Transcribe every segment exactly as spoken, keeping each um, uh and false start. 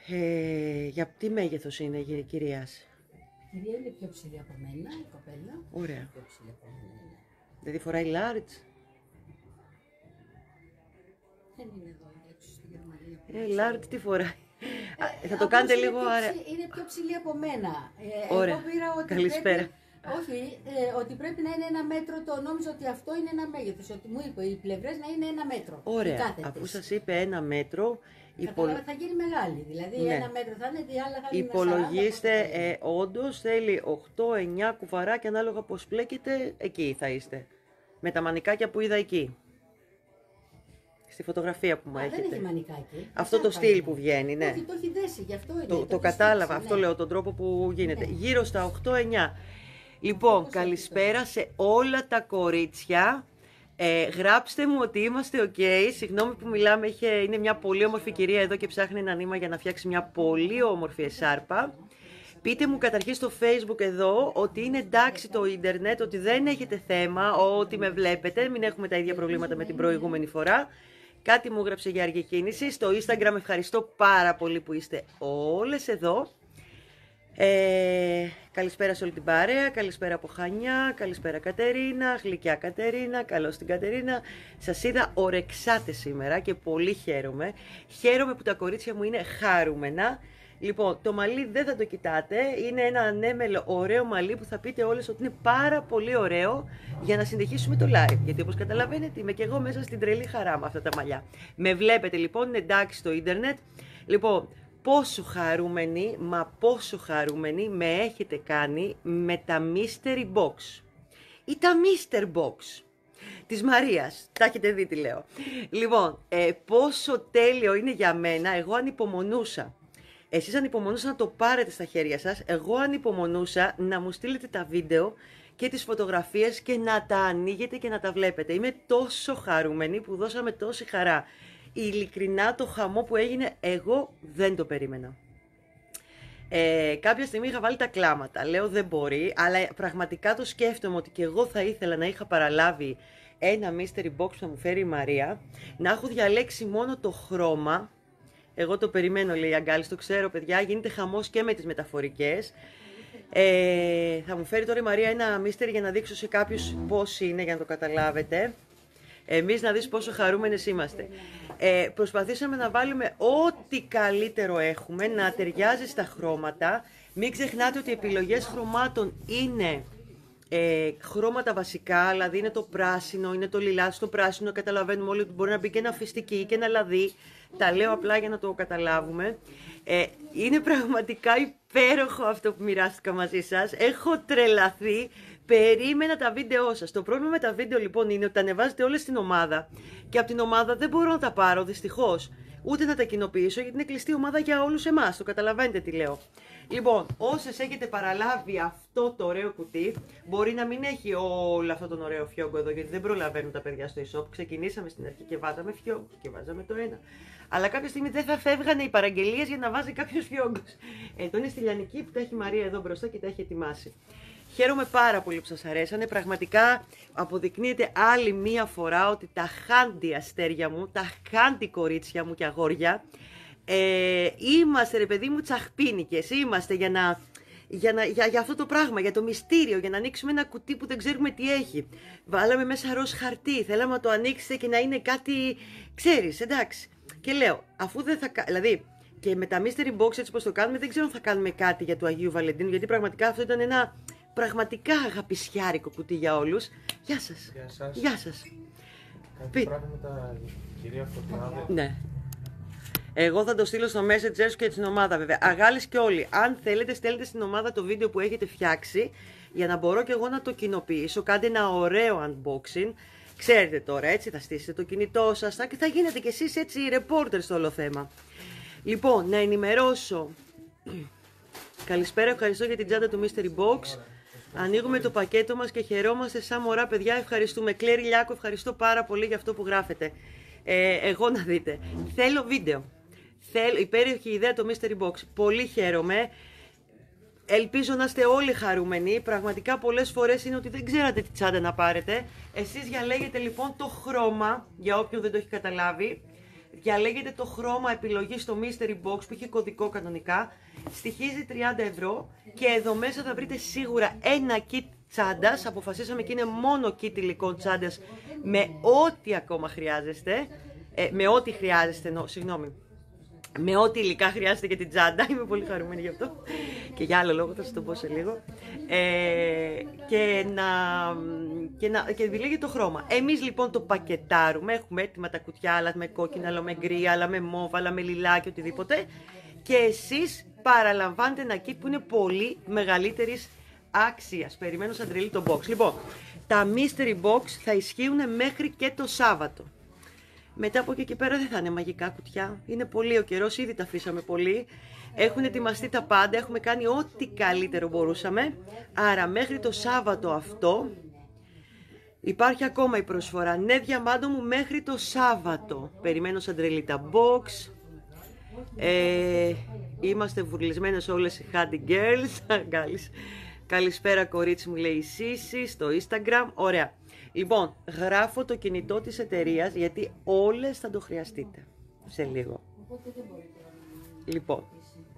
Ε, για τι μέγεθος είναι η κυρία? Η κυρία είναι πιο ψηλή από μένα, η κοπέλα. Ωραία. Πιο ψηλή από μένα, ναι. Δηλαδή φοράει large. Δεν είναι εδώ, είναι έξω στη Γερμανία. Ε, large τι φοράει. Ε, θα το κάνετε είναι λίγο πιο άρα. ψη- Είναι πιο ψηλή από μένα. Ε, Ωραία. Εγώ πήρα ότι Καλησπέρα. πρέπει, όχι, ε, ότι πρέπει να είναι ένα μέτρο, το νόμιζα ότι αυτό είναι ένα μέγεθος. Ότι μου είπε οι πλευρές να είναι ένα μέτρο. οι Ωραία. κάθετες. Αφού σας είπε ένα μέτρο, υπο... Κατάλαβα, θα γίνει μεγάλη. Δηλαδή Ναι. ένα μέτρο θα είναι, η άλλα θα είναι υπολογίστε, σαράντα, ε, όντως θέλει οκτώ εννιά κουβαράκια ανάλογα πώς πλέκεται, εκεί θα είστε. Με τα μανικάκια που είδα εκεί. Στη φωτογραφία που μου Α, έχετε. δεν έχει μανικάκι. Αυτό το Σάρπα στυλ είναι. που βγαίνει, ναι. Όχι, το έχει δέσει, γι' αυτό είναι. Το, το, έχει κατάλαβα, στήξει, αυτό ναι. λέω, τον τρόπο που γίνεται. Ναι. Γύρω στα οκτώ εννιά. Λοιπόν, πώς καλησπέρα σε όλα τα κορίτσια. Ε, γράψτε μου ότι είμαστε ok. Συγγνώμη που μιλάμε, είχε, είναι μια πολύ όμορφη κυρία εδώ και ψάχνει ένα νήμα για να φτιάξει μια πολύ όμορφη εσάρπα. Πείτε μου καταρχήν στο Facebook εδώ ότι είναι εντάξει το ίντερνετ, ότι δεν έχετε θέμα, ότι με βλέπετε, μην έχουμε τα ίδια προβλήματα με την προηγούμενη φορά. Κάτι μου έγραψε για αργή κίνηση. Στο Instagram ευχαριστώ πάρα πολύ που είστε όλες εδώ. Ε, καλησπέρα σε όλη την παρέα, καλησπέρα από Χανιά, καλησπέρα Κατερίνα, γλυκιά Κατερίνα, καλώς την Κατερίνα. Σας είδα ορεξάτε σήμερα και πολύ χαίρομαι. Χαίρομαι που τα κορίτσια μου είναι χαρούμενα. Λοιπόν, το μαλλί δεν θα το κοιτάτε, είναι ένα ανέμελο ωραίο μαλλί που θα πείτε όλες ότι είναι πάρα πολύ ωραίο για να συνεχίσουμε το live. Γιατί όπως καταλαβαίνετε είμαι και εγώ μέσα στην τρελή χαρά με αυτά τα μαλλιά. Με βλέπετε λοιπόν, είναι εντάξει στο ίντερνετ. Λοιπόν, πόσο χαρούμενοι, μα πόσο χαρούμενοι με έχετε κάνει με τα mystery box ή τα mister box της Μαρίας. Τα έχετε δει τι λέω. Λοιπόν, ε, πόσο τέλειο είναι για μένα, εγώ ανυπομονούσα. Εσείς ανυπομονούσα να το πάρετε στα χέρια σας, εγώ ανυπομονούσα να μου στείλετε τα βίντεο και τις φωτογραφίες και να τα ανοίγετε και να τα βλέπετε. Είμαι τόσο χαρούμενη που δώσαμε τόση χαρά. Ειλικρινά το χαμό που έγινε, εγώ δεν το περίμενα. Ε, κάποια στιγμή είχα βάλει τα κλάματα, λέω δεν μπορεί, αλλά πραγματικά το σκέφτομαι ότι και εγώ θα ήθελα να είχα παραλάβει ένα mystery box που θα μου φέρει η Μαρία, να έχω διαλέξει μόνο το χρώμα. Εγώ το περιμένω, λέει η Αγκάλης, το ξέρω παιδιά, γίνεται χαμός και με τις μεταφορικές. Ε, θα μου φέρει τώρα η Μαρία ένα mystery για να δείξω σε κάποιους πώς είναι, για να το καταλάβετε. Εμείς να δεις πόσο χαρούμενες είμαστε. Ε, προσπαθήσαμε να βάλουμε ό,τι καλύτερο έχουμε, να ταιριάζει στα χρώματα. Μην ξεχνάτε ότι οι επιλογές χρωμάτων είναι ε, χρώματα βασικά, δηλαδή είναι το πράσινο, είναι το λιλά. Στο πράσινο καταλαβαίνουμε όλοι ότι μπορεί να μπει και ένα φιστίκι και ένα λαδί. Τα λέω απλά για να το καταλάβουμε. Ε, είναι πραγματικά υπέροχο αυτό που μοιράστηκα μαζί σας. Έχω τρελαθεί. Περίμενα τα βίντεό σας. Το πρόβλημα με τα βίντεο λοιπόν είναι ότι τα ανεβάζετε όλες στην ομάδα και από την ομάδα δεν μπορώ να τα πάρω δυστυχώς. Ούτε να τα κοινοποιήσω γιατί είναι κλειστή ομάδα για όλους εμάς. Το καταλαβαίνετε τι λέω. Λοιπόν, όσες έχετε παραλάβει αυτό το ωραίο κουτί, μπορεί να μην έχει όλο αυτό τον ωραίο φιόγκο εδώ γιατί δεν προλαβαίνουν τα παιδιά στο e-shop. Ξεκινήσαμε στην αρχή και βάζαμε φιόγκο και βάζαμε το ένα. Αλλά κάποια στιγμή δεν θα φεύγανε οι παραγγελίες για να βάζει κάποιος φιόγκος. Εδώ είναι στη Λιανική που τα έχει η Μαρία εδώ μπροστά και τα έχει ετοιμάσει. Χαίρομαι πάρα πολύ που σας αρέσανε. Πραγματικά αποδεικνύεται άλλη μία φορά ότι τα χάντι αστέρια μου, τα χάντι κορίτσια μου και αγόρια, ε, είμαστε ρε παιδί μου τσαχπίνικες. Είμαστε για, να, για, να, για, για αυτό το πράγμα, για το μυστήριο, για να ανοίξουμε ένα κουτί που δεν ξέρουμε τι έχει. Βάλαμε μέσα ροζ χαρτί, θέλαμε να το ανοίξετε και να είναι κάτι, ξέρεις, εντάξει. Και λέω, αφού δεν θα, δηλαδή, και με τα mystery box έτσι πως το κάνουμε, δεν ξέρω αν θα κάνουμε κάτι για του Αγίου Βαλεντίνου, γιατί πραγματικά αυτό ήταν ένα πραγματικά αγαπησιάρικο κουτί για όλους. Γεια σας. Γεια σας. Γεια σας. Κάτι πράγματα, κυρία Φωτεινάδε. Ναι. Εγώ θα το στείλω στο Messenger και στην ομάδα βέβαια. Αγάλης και όλοι. Αν θέλετε στέλνετε στην ομάδα το βίντεο που έχετε φτιάξει για να μπορώ και εγώ να το κοινοποιήσω. Κάντε ένα ωραίο unboxing. Ξέρετε τώρα έτσι θα στήσετε το κινητό σας και θα γίνετε κι εσείς έτσι reporter στο όλο θέμα. Λοιπόν, να ενημερώσω. Καλησπέρα, ευχαριστώ για την τσάντα του mystery box. Ανοίγουμε το πακέτο μας και χαιρόμαστε σαν μωρά παιδιά. Ευχαριστούμε. Κλέρι Λιάκο, ευχαριστώ πάρα πολύ για αυτό που γράφετε. Ε, εγώ να δείτε. Θέλω βίντεο. Θέλω, υπέροχη ιδέα το mystery box. Πολύ χαίρομαι. Ελπίζω να είστε όλοι χαρούμενοι. Πραγματικά πολλές φορές είναι ότι δεν ξέρατε τι τσάντα να πάρετε. Εσείς διαλέγετε λοιπόν το χρώμα, για όποιον δεν το έχει καταλάβει. Διαλέγετε το χρώμα επιλογή στο Mystery Box που έχει κωδικό κανονικά. Στοιχίζει τριάντα ευρώ και εδώ μέσα θα βρείτε σίγουρα ένα kit τσάντας. Αποφασίσαμε και είναι μόνο kit υλικών τσάντας με ό,τι ακόμα χρειάζεστε. Ε, με ό,τι χρειάζεστε, νο, συγγνώμη. Με ό,τι υλικά χρειάζεται για την τσάντα. Είμαι πολύ χαρούμενη γι' αυτό. Και για άλλο λόγο θα σας το πω σε λίγο. Ε, και να, και να και επιλέγει το χρώμα. Εμείς λοιπόν το πακετάρουμε. Έχουμε έτοιμα τα κουτιά, άλλα με κόκκινα, άλλα με γκρι, άλλα με μόβ, άλλα με λιλάκι, οτιδήποτε. Και εσείς παραλαμβάνετε ένα kit που είναι πολύ μεγαλύτερης άξιας. Περιμένω σαν τρελή το box. Λοιπόν, τα mystery box θα ισχύουν μέχρι και το Σάββατο. Μετά από εκεί και πέρα δεν θα είναι μαγικά κουτιά. Είναι πολύ ο καιρός, ήδη τα αφήσαμε πολύ. Έχουν ετοιμαστεί τα πάντα, έχουμε κάνει ό,τι καλύτερο μπορούσαμε. Άρα μέχρι το Σάββατο αυτό υπάρχει ακόμα η προσφορά. Ναι, διαμάντο μου, μέχρι το Σάββατο. Περιμένω σαν τρελή τα box. Ε, είμαστε βουρλισμένες όλες οι Handy Girls. Καλησπέρα κορίτσι μου, λέει η Σύση στο Instagram. Ωραία. Λοιπόν, γράφω το κινητό της εταιρείας γιατί όλες θα το χρειαστείτε σε λίγο. Λοιπόν,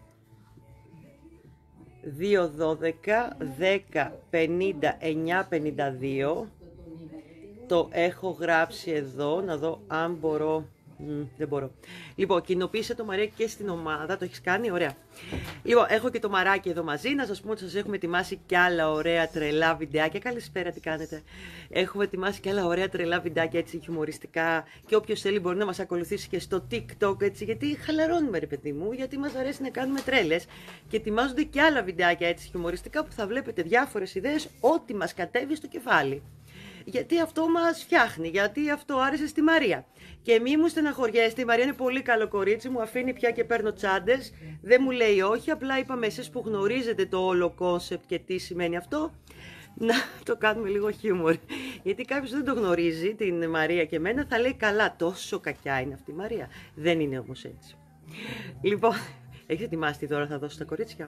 δύο δώδεκα δέκα πενήντα εννιά πενήντα δύο. Το έχω γράψει εδώ, να δω αν μπορώ. Mm, δεν μπορώ. Λοιπόν, κοινοποίησε το Μαρία και στην ομάδα. Το έχεις κάνει, ωραία. Λοιπόν, έχω και το Μαράκι εδώ μαζί. Να σας πούμε ότι σας έχουμε ετοιμάσει κι άλλα ωραία τρελά βιντεάκια. Καλησπέρα, τι κάνετε. Έχουμε ετοιμάσει κι άλλα ωραία τρελά βιντεάκια έτσι χιουμοριστικά. Και όποιος θέλει μπορεί να μας ακολουθήσει και στο TikTok έτσι. Γιατί χαλαρώνουμε, ρε παιδί μου. Γιατί μας αρέσει να κάνουμε τρέλες. Και ετοιμάζονται κι άλλα βιντεάκια έτσι χιουμοριστικά που θα βλέπετε διάφορες ιδέες. Ό,τι μας κατέβει στο κεφάλι. Γιατί αυτό μας φτιάχνει, γιατί αυτό άρεσε στη Μαρία. Και μη μου στεναχωριέστε, η Μαρία είναι πολύ καλό κορίτσι, μου αφήνει πια και παίρνω τσάντες, δεν μου λέει όχι, απλά είπαμε εσείς που γνωρίζετε το όλο κόνσεπτ και τι σημαίνει αυτό, να το κάνουμε λίγο χιούμορ. Γιατί κάποιος δεν το γνωρίζει, την Μαρία και εμένα, θα λέει καλά, τόσο κακιά είναι αυτή η Μαρία. Δεν είναι όμως έτσι. Λοιπόν, έχεις ετοιμάσει τι δώρα θα δώσω στα κορίτσια?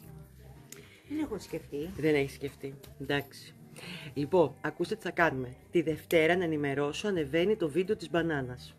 Δεν έχω σκεφτεί. Δεν έχεις σκεφτεί, εντάξει. Λοιπόν, ακούστε τι θα κάνουμε. Τη Δευτέρα, να ενημερώσω, ανεβαίνει το βίντεο της μπανάνας.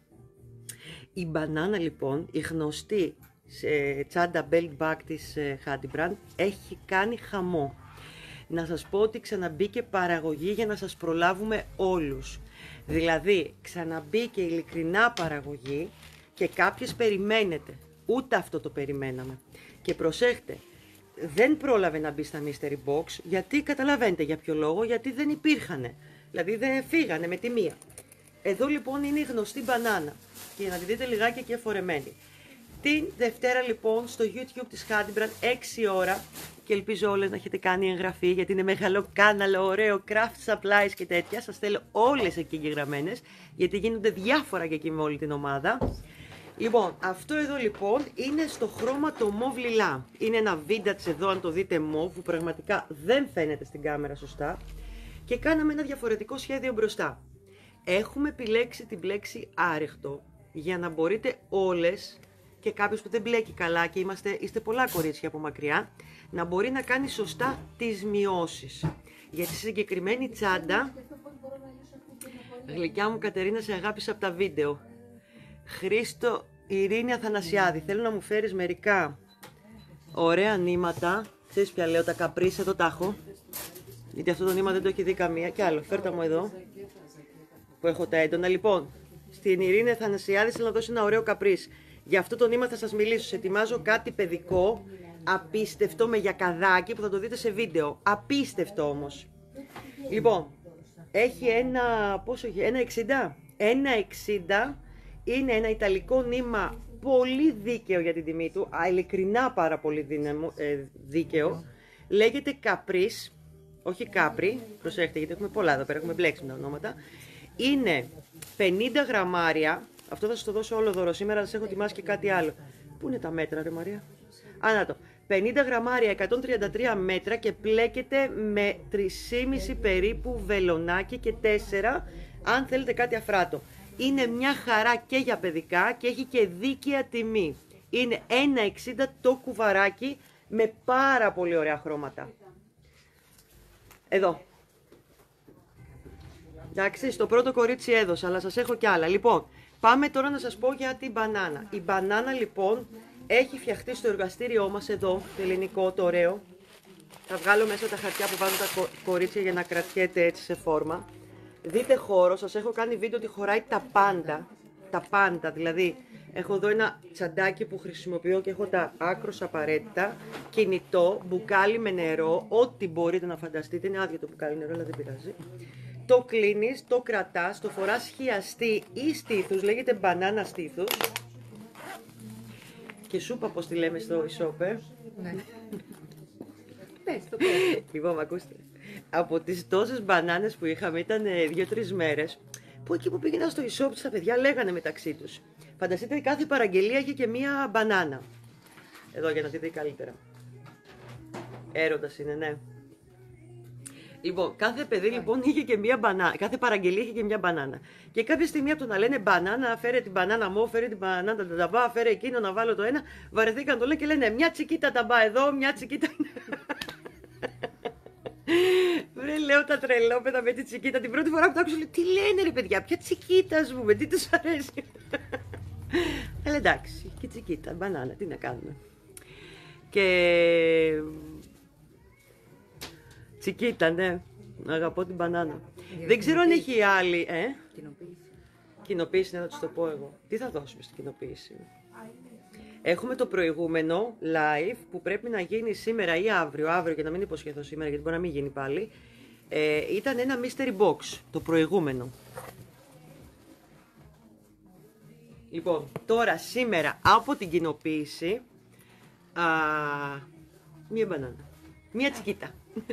Η μπανάνα λοιπόν, η γνωστή ε, τσάντα belt bag της ε, Handy Brand, έχει κάνει χαμό. Να σας πω ότι ξαναμπήκε παραγωγή για να σας προλάβουμε όλους. Δηλαδή, ξαναμπήκε ειλικρινά παραγωγή και κάποιες περιμένετε. Ούτε αυτό το περιμέναμε. Και προσέχτε, δεν πρόλαβε να μπει στα mystery box, γιατί καταλαβαίνετε για ποιο λόγο, γιατί δεν υπήρχανε. Δηλαδή δεν φύγανε με τη μία. Εδώ λοιπόν είναι η γνωστή μπανάνα και να τη δείτε λιγάκι και φορεμένη. Την Δευτέρα λοιπόν στο YouTube της Handy Brand έξι ώρα και ελπίζω όλες να έχετε κάνει εγγραφή γιατί είναι μεγάλο κάναλο, ωραίο, craft supplies και τέτοια. Σας θέλω όλες εκεί εγγεγραμμένες γιατί γίνονται διάφορα και εκεί με όλη την ομάδα. Λοιπόν, αυτό εδώ λοιπόν είναι στο χρώμα το μοβ λιλά. Είναι ένα vintage εδώ, αν το δείτε μοβ, που πραγματικά δεν φαίνεται στην κάμερα σωστά. Και κάναμε ένα διαφορετικό σχέδιο μπροστά. Έχουμε επιλέξει την μπλέξη άρεχτο για να μπορείτε όλες και κάποιος που δεν μπλέκει καλά και είμαστε, είστε πολλά κορίτσια από μακριά, να μπορεί να κάνει σωστά τις μειώσεις. Γιατί στη συγκεκριμένη τσάντα, γλυκιά μου Κατερίνα, σε αγάπησα από τα βίντεο. Χρήστο Ειρήνη Αθανασιάδη, θέλω να μου φέρεις μερικά ωραία νήματα. Ξέρεις ποια λέω, τα καπρίς, εδώ τα έχω. Γιατί αυτό το νήμα δεν το έχει δει καμία. Κι άλλο, φέρτα μου εδώ, που έχω τα έντονα. Λοιπόν, στην Ειρήνη Αθανασιάδη θέλω να δώσω ένα ωραίο καπρίς. Για αυτό το νήμα θα σας μιλήσω. Σε ετοιμάζω κάτι παιδικό, απίστευτο, με γιακαδάκι, που θα το δείτε σε βίντεο. Απίστευτο όμως. Λοιπόν, έχει ένα, πόσο έχει, ένα εξήντα. ένα εξήντα. Είναι ένα ιταλικό νήμα πολύ δίκαιο για την τιμή του, ειλικρινά πάρα πολύ δύναμο, ε, δίκαιο. Λέγεται Caprice, όχι Capri, προσέχετε γιατί έχουμε πολλά εδώ πέρα, έχουμε μπλέξει με τα ονόματα. Είναι πενήντα γραμμάρια, αυτό θα σας το δώσω όλο δώρο σήμερα, θα σας έχω ετοιμάσει και κάτι άλλο. Πού είναι τα μέτρα ρε Μαρία? Α, να το. πενήντα γραμμάρια, εκατόν τριάντα τρία μέτρα και πλέκεται με τρία και μισό περίπου βελονάκι και τέσσερα αν θέλετε κάτι αφράτο. Είναι μια χαρά και για παιδικά και έχει και δίκαια τιμή. Είναι ένα εξήντα το κουβαράκι με πάρα πολύ ωραία χρώματα. Εδώ. Εντάξει, στο πρώτο κορίτσι έδωσα, αλλά σας έχω κι άλλα. Λοιπόν, πάμε τώρα να σας πω για την μπανάνα. Η μπανάνα λοιπόν έχει φτιαχτεί στο εργαστήριό μας εδώ, το ελληνικό, το ωραίο. Θα βγάλω μέσα τα χαρτιά που βάζουν τα κορίτσια για να κρατιέται έτσι σε φόρμα. Δείτε χώρο, σας έχω κάνει βίντεο ότι χωράει τα πάντα. Τα πάντα, δηλαδή έχω εδώ ένα τσαντάκι που χρησιμοποιώ και έχω τα άκρως απαραίτητα. Κινητό, μπουκάλι με νερό, ό,τι μπορείτε να φανταστείτε. Είναι άδειο το μπουκάλι νερό, αλλά δεν πειράζει. Το κλείνεις, το κρατάς, το φοράς χιαστή ή στήθους, λέγεται μπανάνα στήθους. Και σούπα, πώς τη λέμε στο ισόπε. Ναι. Πες το, Λοιπόν, ακούστε. Από τις τόσες μπανάνες που είχαμε, ήταν δύο-τρεις μέρες, που εκεί που πήγαινα στο e-shop τα παιδιά λέγανε μεταξύ τους. Φανταστείτε, κάθε παραγγελία είχε και μία μπανάνα. Εδώ για να δείτε καλύτερα. Έρωτας είναι, ναι. Λοιπόν, κάθε παιδί λοιπόν είχε και μία μπανάνα. Κάθε παραγγελία είχε και μία μπανάνα. Και κάποια στιγμή από το να λένε μπανάνα, φέρε την μπανάνα μου, φέρε την μπανάνα τα ταμπά, φέρε εκείνο να βάλω το ένα, βαρεθήκαν το λένε και λένε μια τσικίτα ταμπά εδώ, μια τσικίτα. Βρε, λέω τα τρελόπεδα με τη τσικίτα. Την πρώτη φορά που το άκουσα, λέω, τι λένε ρε παιδιά, ποια τσικίτα μου, με τι τους αρέσει. Αλλά εντάξει, και τσικίτα, μπανάνα, τι να κάνουμε. Και τσικίτα, ναι, αγαπώ την μπανάνα. Για δεν ξέρω αν έχει άλλη, ε. Κοινοποίηση. Κοινοποίηση, να τους το πω εγώ. Τι θα δώσουμε στην κοινοποίηση? Έχουμε το προηγούμενο live που πρέπει να γίνει σήμερα ή αύριο, αύριο και να μην υποσχεθώ σήμερα γιατί μπορεί να μην γίνει πάλι. Ε, ήταν ένα mystery box, το προηγούμενο. Λοιπόν, τώρα σήμερα από την κοινοποίηση, α, μία μπανάνα, μία τσικίτα.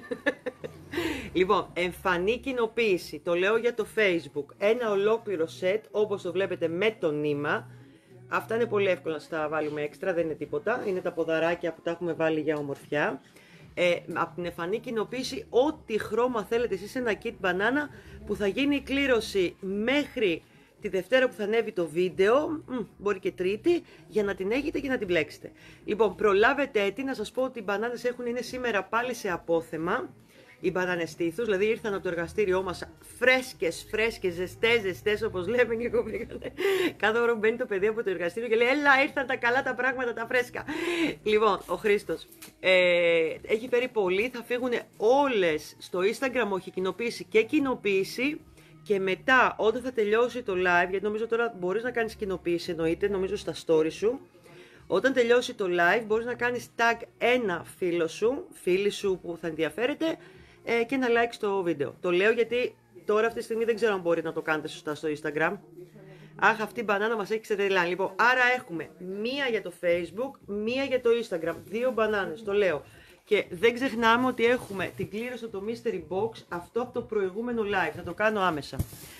Λοιπόν, εμφανή κοινοποίηση, το λέω για το Facebook, ένα ολόκληρο set όπως το βλέπετε με το νήμα. Αυτά είναι πολύ εύκολα να τα βάλουμε έξτρα, δεν είναι τίποτα. Είναι τα ποδαράκια που τα έχουμε βάλει για ομορφιά. Ε, από την εμφανή κοινοποίηση, ό,τι χρώμα θέλετε εσείς, ένα kit μπανάνα που θα γίνει η κλήρωση μέχρι τη Δευτέρα που θα ανέβει το βίντεο, μ, μπορεί και Τρίτη, για να την έχετε και να την μπλέξετε. Λοιπόν, προλάβετε έτσι, να σας πω ότι οι μπανάνες έχουν, είναι σήμερα πάλι σε απόθεμα. Οι μπανάνες στήθους, δηλαδή ήρθαν από το εργαστήριό μας φρέσκες, φρέσκες, ζεστές, ζεστές όπως λέμε και εγώ πήγανε. Κάθε ώρα μπαίνει το παιδί από το εργαστήριο και λέει έλα ήρθαν τα καλά τα πράγματα, τα φρέσκα. Λοιπόν, ο Χρήστος ε, έχει φέρει πολύ, θα φύγουν όλες στο Instagram, όχι κοινοποίηση και κοινοποίηση. Και μετά όταν θα τελειώσει το live, γιατί νομίζω τώρα μπορείς να κάνεις κοινοποίηση εννοείται, νομίζω στα story σου. Όταν τελειώσει το live μπορείς να κάνεις tag ένα φίλο σου, φίλη σου που θα ενδιαφέρεται ε, και να like το βίντεο. Το λέω γιατί τώρα αυτή τη στιγμή δεν ξέρω αν μπορείτε να το κάνετε σωστά στο Instagram. Αχ, αυτή η μπανάνα μας έχει ξετρελάνει. Λοιπόν, άρα έχουμε μία για το Facebook, μία για το Instagram. Δύο μπανάνες, το λέω. Και δεν ξεχνάμε ότι έχουμε την κλήρωση το mystery box, αυτό από το προηγούμενο live. Θα το κάνω άμεσα.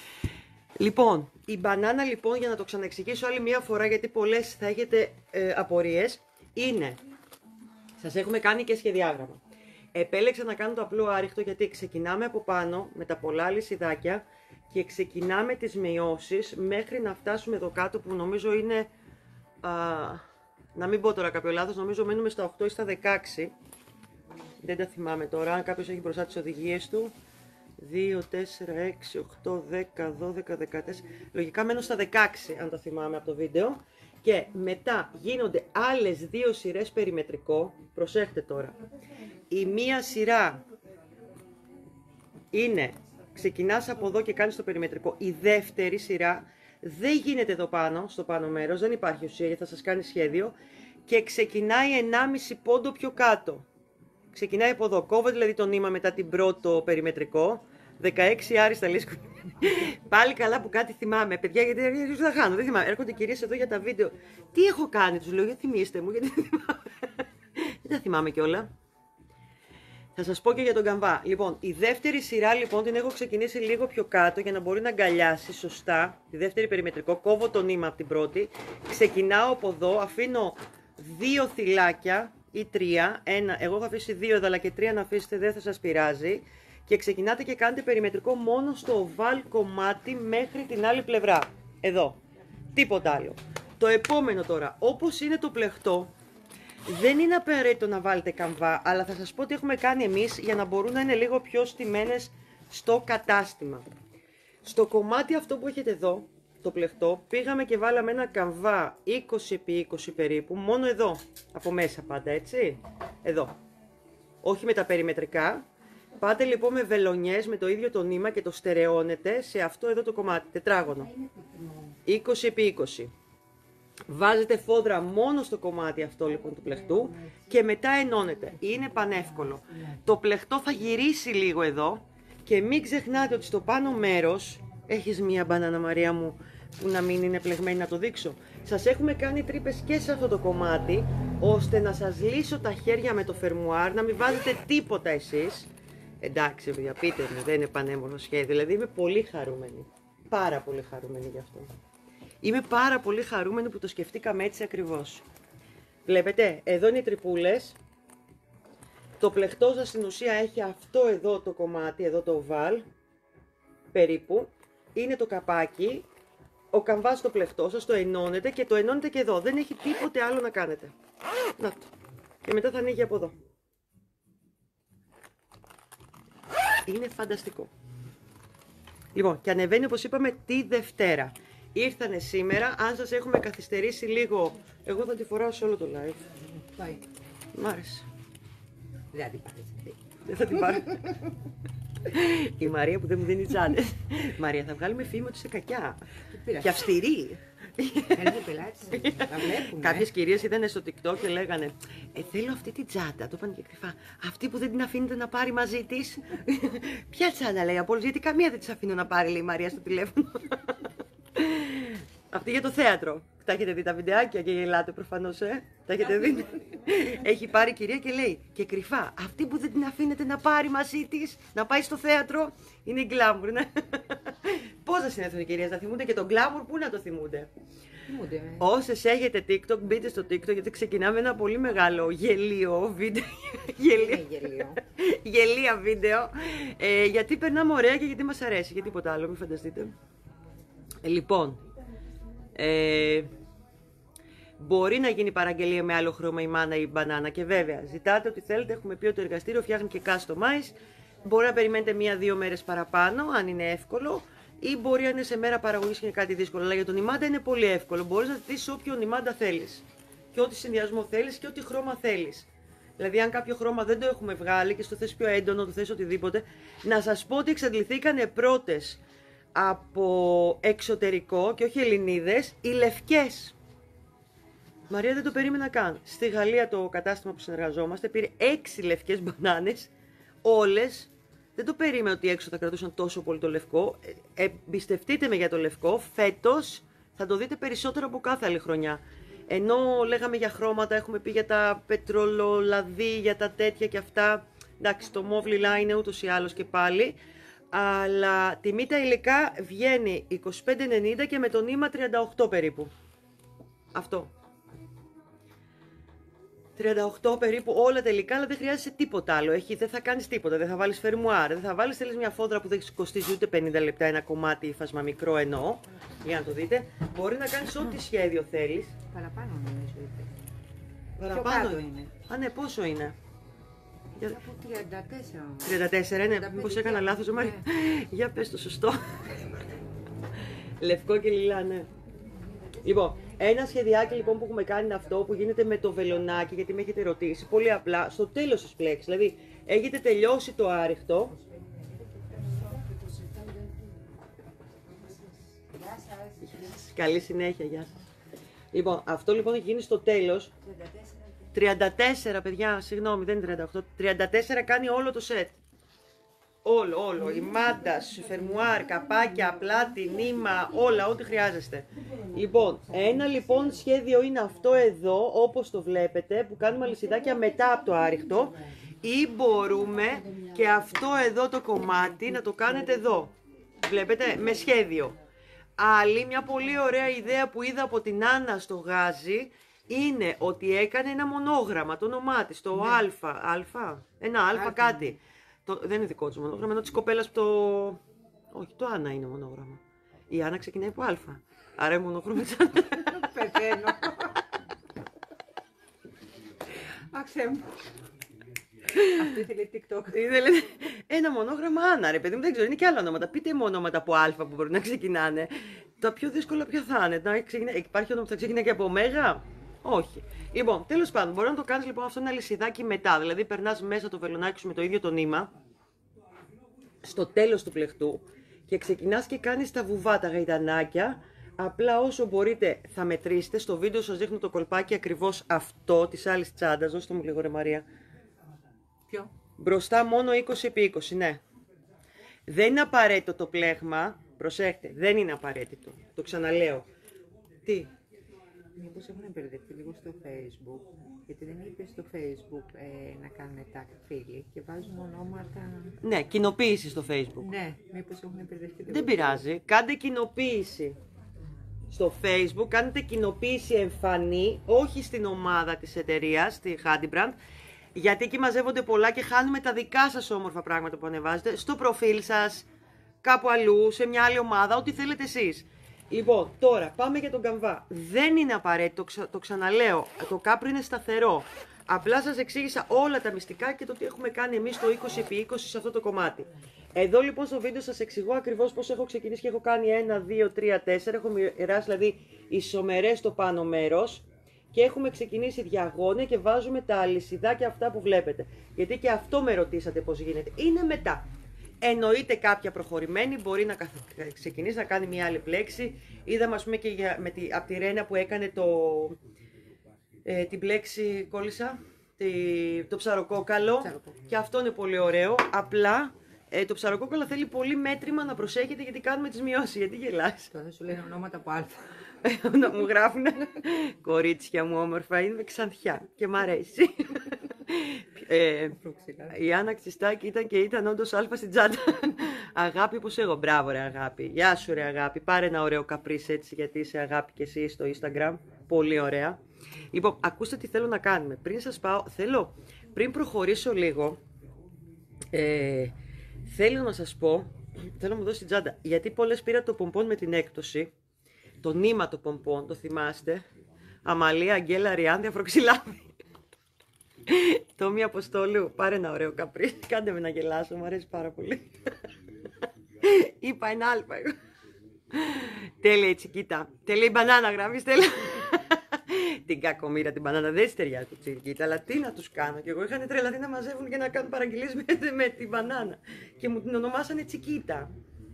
Λοιπόν, η μπανάνα λοιπόν, για να το ξαναεξηγήσω άλλη μία φορά, γιατί πολλές θα έχετε ε, απορίες, είναι, σας έχουμε κάνει και σχεδιάγραμμα. Επέλεξα να κάνω το απλό άριχτο γιατί ξεκινάμε από πάνω με τα πολλά λυσιδάκια και ξεκινάμε τις μειώσεις μέχρι να φτάσουμε εδώ κάτω που νομίζω είναι, α, να μην πω τώρα κάποιο λάθος, νομίζω μένουμε στα οκτώ ή στα δεκαέξι. Δεν τα θυμάμαι τώρα, αν κάποιος έχει μπροστά τις οδηγίες του. δύο, τέσσερα, έξι, οκτώ, δέκα, δώδεκα, δεκατέσσερα. Λογικά μένω στα δεκαέξι αν τα θυμάμαι από το βίντεο. Και μετά γίνονται άλλες δύο σειρές περιμετρικό. Προσέχτε τώρα. Η μία σειρά είναι, ξεκινάς από εδώ και κάνεις το περιμετρικό. Η δεύτερη σειρά δεν γίνεται εδώ πάνω, στο πάνω μέρος, δεν υπάρχει ουσία γιατί θα σας κάνει σχέδιο. Και ξεκινάει ενάμιση πόντο πιο κάτω. Ξεκινάει από εδώ, κόβω δηλαδή το νήμα μετά την πρώτο περιμετρικό. δεκαέξι άριστα λίσκο. Πάλι καλά που κάτι θυμάμαι. Παιδιά, γιατί δεν θα χάνω, δεν θυμάμαι. Έρχονται κυρίες εδώ για τα βίντεο. Τι έχω κάνει, τους λέω, για θυμίστε μου, γιατί δεν θυμάμαι. Δεν τα θυμάμαι κιόλα. Θα σας πω και για τον καμβά. Λοιπόν, η δεύτερη σειρά λοιπόν την έχω ξεκινήσει λίγο πιο κάτω για να μπορεί να αγκαλιάσει σωστά. Τη δεύτερη περιμετρικό, κόβω το νήμα από την πρώτη. Ξεκινάω από εδώ, αφήνω δύο θυλάκια ή τρία. Ένα, εγώ έχω αφήσει δύο εδώ, αλλά και τρία να αφήσετε, δεν θα σας πειράζει. Και ξεκινάτε και κάνετε περιμετρικό μόνο στο οβάλ κομμάτι μέχρι την άλλη πλευρά. Εδώ. Τίποτα άλλο. Το επόμενο τώρα, όπως είναι το πλεχτό, δεν είναι απαραίτητο να βάλετε καμβά, αλλά θα σας πω τι έχουμε κάνει εμείς για να μπορούν να είναι λίγο πιο στημένες στο κατάστημα. Στο κομμάτι αυτό που έχετε εδώ, το πλεκτό, πήγαμε και βάλαμε ένα καμβά είκοσι επί είκοσι περίπου, μόνο εδώ, από μέσα πάντα, έτσι, εδώ. Όχι με τα περιμετρικά. Πάτε λοιπόν με βελονιές, με το ίδιο το νήμα και το στερεώνετε σε αυτό εδώ το κομμάτι, τετράγωνο. είκοσι επί είκοσι. Βάζετε φόδρα μόνο στο κομμάτι αυτό λοιπόν του πλεκτού και μετά ενώνετε. Είναι πανεύκολο. Το πλεκτό θα γυρίσει λίγο εδώ και μην ξεχνάτε ότι στο πάνω μέρος, έχεις μία μπανάνα Μαρία μου που να μην είναι πλεγμένη να το δείξω. Σας έχουμε κάνει τρύπες και σε αυτό το κομμάτι, ώστε να σας λύσω τα χέρια με το φερμουάρ, να μην βάζετε τίποτα εσείς. Εντάξει, παιδιά, πείτε μου, δεν είναι πανέμορφο σχέδιο. Δηλαδή είμαι πολύ χαρούμενη. Πάρα πολύ χαρούμενη γι' αυτό. Είμαι πάρα πολύ χαρούμενη που το σκεφτήκαμε έτσι ακριβώς. Βλέπετε, εδώ είναι οι τρυπούλες. Το πλεκτό σας στην ουσία έχει αυτό εδώ το κομμάτι, εδώ το οβάλ, περίπου. Είναι το καπάκι. Ο καμβάς στο πλεκτό σας το ενώνετε και το ενώνετε και εδώ. Δεν έχει τίποτε άλλο να κάνετε. Να το. Και μετά θα ανοίγει από εδώ. Είναι φανταστικό. Λοιπόν, και ανεβαίνει όπως είπαμε τη Δευτέρα. Ήρθανε σήμερα, αν σας έχουμε καθυστερήσει λίγο, εγώ θα τη φοράω σε όλο το live. Πάει. Μ' άρεσε. Δεν θα την πάρεις αυτή. Δεν θα την πάρω. Η Μαρία που δεν μου δίνει τσάντες. Μαρία, θα βγάλουμε φήμη ότι είσαι κακιά. Και αυστηρή. Θέλετε πελάτες, τα βλέπουμε. Κάποιες κυρίες είδανε στο TikTok και λέγανε ε, θέλω αυτή την τσάντα, το είπαν και κρυφά. Αυτή που δεν την αφήνετε να πάρει μαζί της. Ποια τσάντα, λέει Απόλλως, γιατί καμία δεν της αφήνω να πάρει, λέει η Μαρία στο τηλέφωνο. Αυτή για το θέατρο. Τα έχετε δει τα βιντεάκια και γελάτε προφανώς, ε. Τα έχετε δει. Έχει πάρει η κυρία και λέει και κρυφά, αυτή που δεν την αφήνετε να πάρει μαζί της, να πάει στο θέατρο, είναι η γκλάμουρ, ναι. Πώς θα συνέλθουν οι κυρίες να θυμούνται και τον γκλάμουρ, πού να το θυμούνται. Θυμούνται. Όσες έχετε TikTok, μπείτε στο TikTok γιατί ξεκινάμε ένα πολύ μεγάλο γελίο βίντεο. Είναι γελίο. Γελία βίντεο. Ε, γιατί περνάμε ωραία και γιατί μας αρέσει. Και τίποτα άλλο, μην φανταστείτε. Ε, λοιπόν, ε, μπορεί να γίνει παραγγελία με άλλο χρώμα η μάνα ή η μπανάνα. Και βέβαια, ζητάτε ό,τι θέλετε. Έχουμε πει ότι το εργαστήριο φτιάχνει και customize. Μπορεί να περιμένετε μία-δύο μέρες παραπάνω, αν είναι εύκολο. Ή μπορεί να είναι σε μέρα παραγωγής και είναι κάτι δύσκολο. Αλλά για τον νημάντα είναι πολύ εύκολο. Μπορείς να ζητήσεις όποιο νημάντα θέλεις. Και ό,τι συνδυασμό θέλεις και ό,τι χρώμα θέλεις. Δηλαδή, αν κάποιο χρώμα δεν το έχουμε βγάλει και στο θες πιο έντονο, το θες οτιδήποτε, να σας πω ότι εξαντληθήκανε πρώτες από εξωτερικό και όχι Ελληνίδες, οι λευκές. Μαρία, δεν το περίμενα καν. Στη Γαλλία το κατάστημα που συνεργαζόμαστε πήρε έξι λευκές μπανάνες, όλες. Δεν το περίμενα ότι έξω θα κρατούσαν τόσο πολύ το λευκό. Ε, εμπιστευτείτε με για το λευκό. Φέτος θα το δείτε περισσότερο από κάθε άλλη χρονιά. Ενώ λέγαμε για χρώματα, έχουμε πει για τα πετρολολαδί, για τα τέτοια και αυτά. Εντάξει, το μόβ λιλά είναι ούτως ή άλλως και πάλι. Αλλά τιμή τα υλικά βγαίνει είκοσι πέντε ενενήντα και με το νήμα τριάντα οκτώ περίπου. Αυτό. τριάντα οκτώ περίπου όλα τα υλικά, αλλά δεν χρειάζεσαι τίποτα άλλο. Έχει, δεν θα κάνεις τίποτα, δεν θα βάλεις φερμουάρ, δεν θα βάλεις, θέλεις μια φόδρα που δεν κοστίζει ούτε πενήντα λεπτά, ένα κομμάτι ύφασμα μικρό εννοώ, για να το δείτε. Μπορεί να κάνεις ό,τι σχέδιο θέλεις. Παραπάνω νομίζω είπε. Παραπάνω είναι. είναι. Α, ναι, πόσο είναι. Από τριάντα τέσσερα. τριάντα τέσσερα, ναι, μήπως έκανα λάθος, ναι. Μάρια. Για πες το σωστό. Λευκό και λιλά, ναι. Λοιπόν, ένα σχεδιάκι λοιπόν που έχουμε κάνει είναι αυτό που γίνεται με το βελονάκι, γιατί με έχετε ρωτήσει. Πολύ απλά, στο τέλος της πλέξης. Δηλαδή, έχετε τελειώσει το άριχτο. Γεια σας. Καλή συνέχεια, γεια σας. Λοιπόν, αυτό λοιπόν έχει γίνει στο τέλος. τριάντα τέσσερα, παιδιά, συγγνώμη, δεν είναι τριάντα οκτώ. τριάντα τέσσερα κάνει όλο το σετ. Όλο, όλο. Η μάντα, φερμουάρ, καπάκια, πλάτη, νήμα, όλα, ό,τι χρειάζεστε. Λοιπόν, ένα λοιπόν σχέδιο είναι αυτό εδώ, όπως το βλέπετε, που κάνουμε αλυσιδάκια μετά από το άριχτο. Ή μπορούμε και αυτό εδώ το κομμάτι να το κάνετε εδώ. Βλέπετε, με σχέδιο. Άλλη, μια πολύ ωραία ιδέα που είδα από την Άννα στο Γάζι, είναι ότι έκανε ένα μονόγραμμα, το όνομά της, το Α, Α, ένα Α κάτι. Το, δεν είναι δικό της μονόγραμμα, ενώ της κοπέλας που το... Όχι, το Άννα είναι μονόγραμμα. Η Άννα ξεκινάει από Α. Άρα είναι μονόγραμμα της Άννα. Πεθαίνω. Άξε μου. Αυτή ήθελε TikTok. Ήθελε ένα μονόγραμμα Άννα, ρε παιδί μου, δεν ξέρω, είναι και άλλα ονόματα. Πείτε μου ονόματα από Α που μπορεί να ξεκινάνε. Τα πιο δύσκολα ποια θα είναι? Να ξεκινά... Υπάρχει όνομα που θα ξεκινάει και από ωμέγα? Όχι. Λοιπόν, τέλος πάντων, μπορεί να το κάνεις λοιπόν αυτό ένα λυσιδάκι μετά. Δηλαδή, περνάς μέσα το βελονάκι σου με το ίδιο το νήμα, στο τέλος του πλεχτού, και ξεκινάς και κάνεις τα βουβά, τα γαϊτανάκια. Απλά όσο μπορείτε θα μετρήσετε. Στο βίντεο σας δείχνω το κολπάκι ακριβώς αυτό της άλλης τσάντας. Δώστε μου λίγο, ρε Μαρία. Ποιο? Μπροστά μόνο είκοσι επί είκοσι, ναι. Δεν είναι απαραίτητο το πλέγμα. Προσέχτε, δεν είναι απαραίτητο. Το ξαναλέω. Τι? Μήπως έχουν μπερδευτεί λίγο στο Facebook, γιατί δεν είπε στο Facebook ε, να κάνουν tag φίλοι και βάζουν ονόματα. Ναι, κοινοποίηση στο Facebook. Ναι, μήπως έχουν μπερδευτεί λίγο. Δεν πειράζει. Κάντε κοινοποίηση στο Facebook, κάνετε κοινοποίηση εμφανή, όχι στην ομάδα της εταιρείας, στη Handybrand, γιατί εκεί μαζεύονται πολλά και χάνουμε τα δικά σας όμορφα πράγματα που ανεβάζετε στο προφίλ σας, κάπου αλλού, σε μια άλλη ομάδα, ό,τι θέλετε εσείς. Λοιπόν, τώρα πάμε για τον καμβά. Δεν είναι απαραίτητο, το ξαναλέω, το κάπρο είναι σταθερό. Απλά σας εξήγησα όλα τα μυστικά και το τι έχουμε κάνει εμείς το είκοσι επί είκοσι σε αυτό το κομμάτι. Εδώ λοιπόν στο βίντεο σας εξηγώ ακριβώς πώς έχω ξεκινήσει και έχω κάνει ένα, δύο, τρία, τέσσερα. Έχω μοιράσει δηλαδή ισομερές στο πάνω μέρος και έχουμε ξεκινήσει διαγώνια και βάζουμε τα αλυσιδάκια αυτά που βλέπετε. Γιατί και αυτό με ρωτήσατε πώς γίνεται. Είναι μετά. Εννοείται κάποια προχωρημένη μπορεί να ξεκινήσει να κάνει μια άλλη πλέξη. Είδαμε ας πούμε και για, με τη, από τη Ρένα που έκανε το, ε, την πλέξη κόλλησα, τη, το ψαροκόκαλο. Ψαροκόκαλο. Και αυτό είναι πολύ ωραίο. Απλά ε, το ψαροκόκαλο θέλει πολύ μέτρημα να προσέχετε γιατί κάνουμε τις μειώσεις. Γιατί γελάς? Τώρα σου λένε ονόματα από α. Να μου γράφουν κορίτσια μου όμορφα, είναι ξανθιά και μ' αρέσει. ε, η Άννα Ξιστάκη ήταν και ήταν όντως αλφα στην τσάντα. Αγάπη όπως εγώ, μπράβο ρε αγάπη. Γεια σου ρε αγάπη, πάρε ένα ωραίο καπρίς έτσι γιατί είσαι αγάπη και εσύ στο Instagram. Πολύ ωραία. Λοιπόν, ακούστε τι θέλω να κάνουμε. Πριν σας πάω, θέλω, πριν προχωρήσω λίγο, ε, θέλω να σας πω, θέλω να μου δώσει την τσάντα, γιατί πολλές πήρα το πομπόν με την έκπτωση. Το νήμα το πομπόν, το θυμάστε? Αμαλία, Αγγέλα, Ριάνδη, Αφροξυλάδη. Το μία Αποστόλου, πάρε ένα ωραίο καπρί. Κάντε με να γελάσω, μου αρέσει πάρα πολύ. Είπα ένα άλφα εγώ. Τέλεια η Τσικίτα. Τέλεια η μπανάνα γράφεις, τέλεια. Την κακομοίρα την μπανάνα, δεν στεριά του Τσικίτα, αλλά τι να τους κάνω. Και εγώ είχαν τρελαθεί να μαζεύουν και να κάνουν παραγγελίες με, με την μπανάνα. Και μου την ονομάσανε Τσικίτα.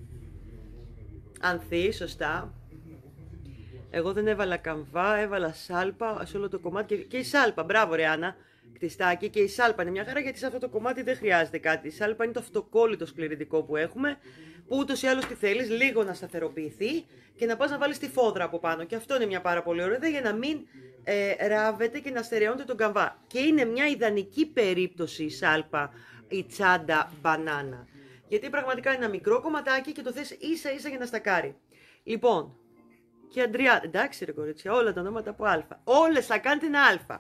Ανθή, σωστά. Εγώ δεν έβαλα καμβά, έβαλα σάλπα σε όλο το κομμάτι. Και, και η σάλπα, μπράβο ρε Άννα, κτιστάκι. Και η σάλπα είναι μια χαρά γιατί σε αυτό το κομμάτι δεν χρειάζεται κάτι. Η σάλπα είναι το αυτοκόλλητο σκληρητικό που έχουμε, που ούτως ή άλλως τι θέλεις, λίγο να σταθεροποιηθεί και να πας να βάλεις τη φόδρα από πάνω. Και αυτό είναι μια πάρα πολύ ωραία ιδέα για να μην ε, ράβετε και να στερεώνετε τον καμβά. Και είναι μια ιδανική περίπτωση η σάλπα, η τσάντα μπανάνα. Γιατί πραγματικά είναι ένα μικρό κομματάκι και το θες ίσα ίσα για να στακάρει. Λοιπόν. Και Αντριά, εντάξει ρε κορίτσια, όλα τα ονόματα από α. Όλες θα κάνετε ένα α.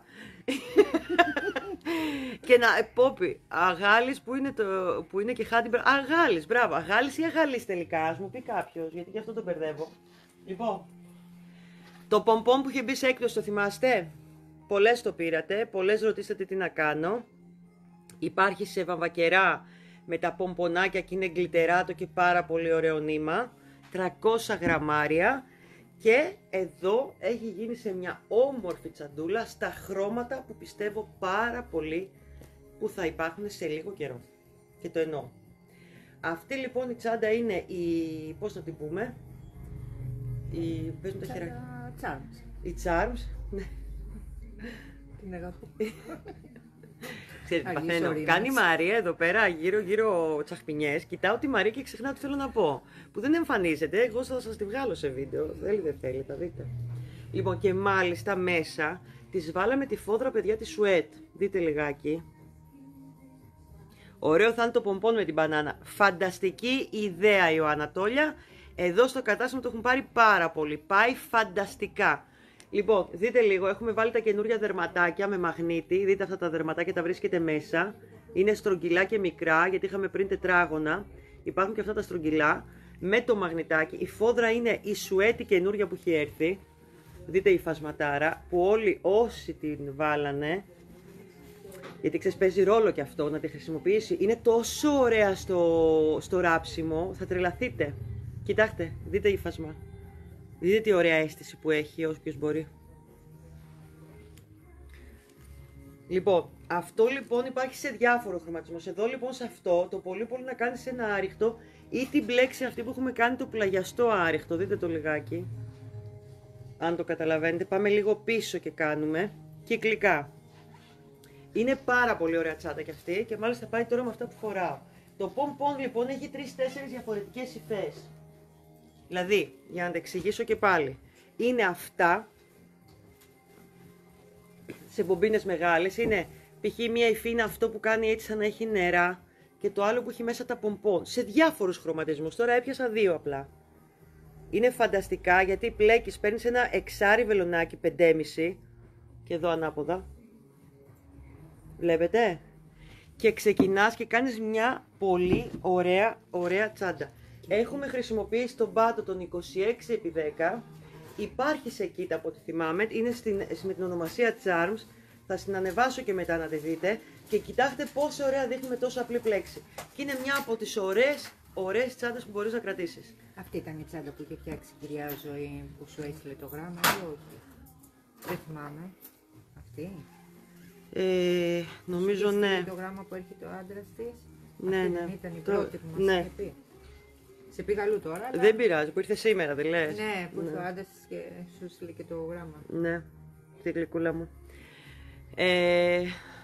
Και να, Πόπι, Αγάλης που είναι, το, που είναι και Handybrand. Αγάλης, μπράβο, Αγάλης ή Αγάλης τελικά, ας μου πει κάποιος, γιατί γι' αυτό το μπερδεύω. Λοιπόν, το πομπόν που είχε μπει σε έκπτωση, το θυμάστε? Πολλές το πήρατε, πολλές ρωτήσατε τι να κάνω. Υπάρχει σε βαμβακερά με τα πομπονάκια και είναι γκλιτεράτο και πάρα πολύ ωραίο νήμα. τριακόσια γραμμάρια. Και εδώ έχει γίνει σε μια όμορφη τσαντούλα στα χρώματα που πιστεύω πάρα πολύ που θα υπάρχουν σε λίγο καιρό. Και το εννοώ. Αυτή λοιπόν η τσάντα είναι η, πώς να την πούμε, η, πες μου τα χεράκια. Charms. Η Charms, ναι. Την αγαπώ. Ξέρετε, παθαίνω. Κάνει η Μαρία εδώ πέρα γύρω γύρω τσαχπινιές. Κοιτάω τη Μαρία και ξεχνάω τι θέλω να πω. Που δεν εμφανίζεται. Εγώ θα σας τη βγάλω σε βίντεο. Θέλει, δεν θέλει, τα δείτε. Λοιπόν, και μάλιστα μέσα τις βάλαμε τη φόδρα, παιδιά, τη σουέτ. Δείτε λιγάκι. Ωραίο θα είναι το πομπόν με την μπανάνα. Φανταστική ιδέα, Ιωαννατόλια. Εδώ στο κατάστημα το έχουν πάρει πάρα πολύ. Πάει φανταστικά. Λοιπόν, δείτε λίγο, έχουμε βάλει τα καινούρια δερματάκια με μαγνήτη. Δείτε αυτά τα δερματάκια, τα βρίσκεται μέσα. Είναι στρογγυλά και μικρά, γιατί είχαμε πριν τετράγωνα. Υπάρχουν και αυτά τα στρογγυλά με το μαγνητάκι. Η φόδρα είναι η σουέτη καινούρια που έχει έρθει. Δείτε η φασματάρα που όλοι όσοι την βάλανε, γιατί ξέρεις παίζει ρόλο και αυτό να τη χρησιμοποιήσει. Είναι τόσο ωραία στο, στο ράψιμο, θα τρελαθείτε. Κοιτάξτε, δείτε η φασμα. Δείτε τι ωραία αίσθηση που έχει όποιος μπορεί. Λοιπόν, αυτό λοιπόν υπάρχει σε διάφορο χρωματισμό. Εδώ λοιπόν σε αυτό το πολύ πολύ να κάνεις ένα άριχτο ή την μπλέξη αυτή που έχουμε κάνει το πλαγιαστό άριχτο. Δείτε το λιγάκι. Αν το καταλαβαίνετε, πάμε λίγο πίσω και κάνουμε κυκλικά. Είναι πάρα πολύ ωραία τσάντα κι αυτή και μάλιστα πάει τώρα με αυτά που φοράω. Το πομπον λοιπόν έχει τρεις τέσσερις διαφορετικές υφές. Δηλαδή, για να τα εξηγήσω και πάλι, είναι αυτά σε μπομπίνες μεγάλες, είναι π.χ. μία υφή είναι αυτό που κάνει έτσι σαν να έχει νερά και το άλλο που έχει μέσα τα πομπον, σε διάφορους χρωματισμούς. Τώρα έπιασα δύο απλά. Είναι φανταστικά γιατί πλέκεις, παίρνεις ένα εξάρι βελονάκι πεντέμισι και εδώ ανάποδα. Βλέπετε? Και ξεκινάς και κάνεις μια πολύ ωραία, ωραία τσάντα. Έχουμε χρησιμοποιήσει τον πάτο των είκοσι έξι επί δέκα. Υπάρχει σε kit από ό,τι θυμάμαι. Είναι στην, με την ονομασία Charms. Θα συνανεβάσω και μετά να τη δείτε. Και κοιτάξτε πόσο ωραία δείχνει με τόσο απλή πλέξη. Και είναι μια από τις ωραίες, ωραίες τσάντες που μπορείς να κρατήσεις. Αυτή ήταν η τσάντα που είχε φτιάξει η κυρία Ζωή που σου έστειλε το γράμμα ή όχι? Δεν θυμάμαι. Αυτή. Ε, νομίζω και ναι. Το γράμμα που έρχεται ο άντρας της. Ναι, αυτή ναι. δεν ήταν η Το... πρώτη που μας ναι. είχε πει. Σε πήγα αλλού τώρα. Αλλά... Δεν πειράζει, που ήρθε σήμερα, δεν λες? Ναι, που ήρθε ναι. ο άντρας της και σου έστειλε και το γράμμα. Ναι, τη γλυκούλα μου. Ε...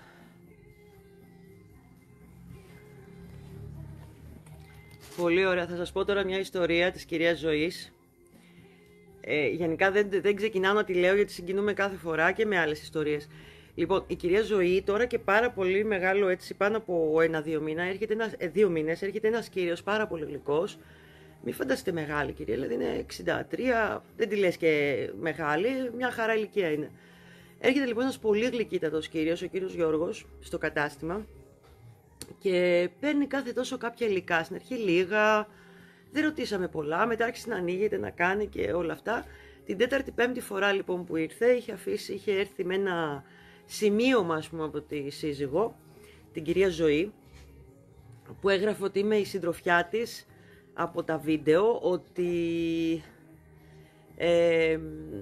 Πολύ ωραία. Θα σας πω τώρα μια ιστορία της κυρίας Ζωής. Ε, γενικά δεν, δεν ξεκινάω να τη λέω γιατί συγκινούμε κάθε φορά και με άλλες ιστορίες. Λοιπόν, η κυρία Ζωή τώρα και πάρα πολύ μεγάλο έτσι πάνω από ένα-δύο μήνα, έρχεται ένας, ε, δύο μήνες, έρχεται ένας κύριος πάρα πολύ γλυκός. Μην φανταστείτε μεγάλη κυρία, δηλαδή είναι εξήντα τρία, δεν τη λες και μεγάλη, μια χαρά ηλικία είναι. Έρχεται λοιπόν ένας πολύ γλυκύτατος κύριος, ο κύριος Γιώργος, στο κατάστημα και παίρνει κάθε τόσο κάποια υλικά. Στην αρχή λίγα, δεν ρωτήσαμε πολλά, μετά άρχισε να ανοίγεται, να κάνει και όλα αυτά. Την τέταρτη πέμπτη φορά λοιπόν που ήρθε, είχε αφήσει, είχε έρθει με ένα σημείωμα ας πούμε από τη σύζυγο, την κυρία Ζωή, που έγραφε ότι είμαι η συντροφιά της από τα βίντεο, ότι ε,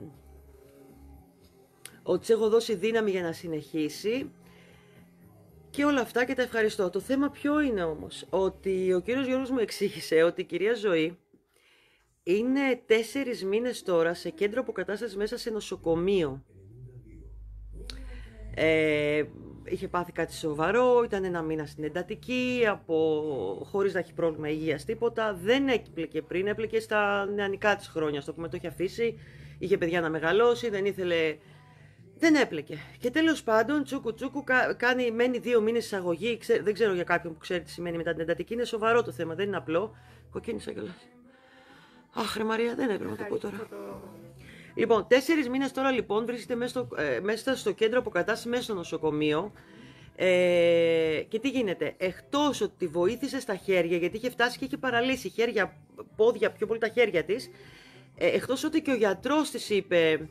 ότι της έχω δώσει δύναμη για να συνεχίσει και όλα αυτά και τα ευχαριστώ. Το θέμα ποιο είναι όμως? Ότι ο κύριος Γιώργος μου εξήγησε ότι η κυρία Ζωή είναι τέσσερις μήνες τώρα σε κέντρο αποκατάστασης μέσα σε νοσοκομείο. Ε, είχε πάθει κάτι σοβαρό, ήταν ένα μήνα στην εντατική, από, χωρίς να έχει πρόβλημα υγείας τίποτα. Δεν έπλεκε πριν, έπλεκε στα νεανικά της χρόνια, στο πούμε, το είχε αφήσει, είχε παιδιά να μεγαλώσει, δεν ήθελε... Δεν έπλεκε. Και τέλος πάντων, τσούκου τσούκου, κάνει, μένει δύο μήνες εισαγωγή. Ξέ, δεν ξέρω για κάποιον που ξέρει τι σημαίνει μετά την εντατική. Είναι σοβαρό το θέμα, δεν είναι απλό. Κοκκίνησα κιόλας. Αχ, ρε Μαρία, δεν έπρεπε να το πω τώρα. Λοιπόν, τέσσερις μήνες τώρα λοιπόν βρίσκεται μέσα στο, ε, μέσα στο κέντρο αποκατάστασης, μέσα στο νοσοκομείο. Ε, και τι γίνεται? Εκτός ότι τη βοήθησε στα χέρια, γιατί είχε φτάσει και είχε παραλύσει χέρια, πόδια, πιο πολύ τα χέρια της. Ε, εκτός ότι και ο γιατρός της είπε.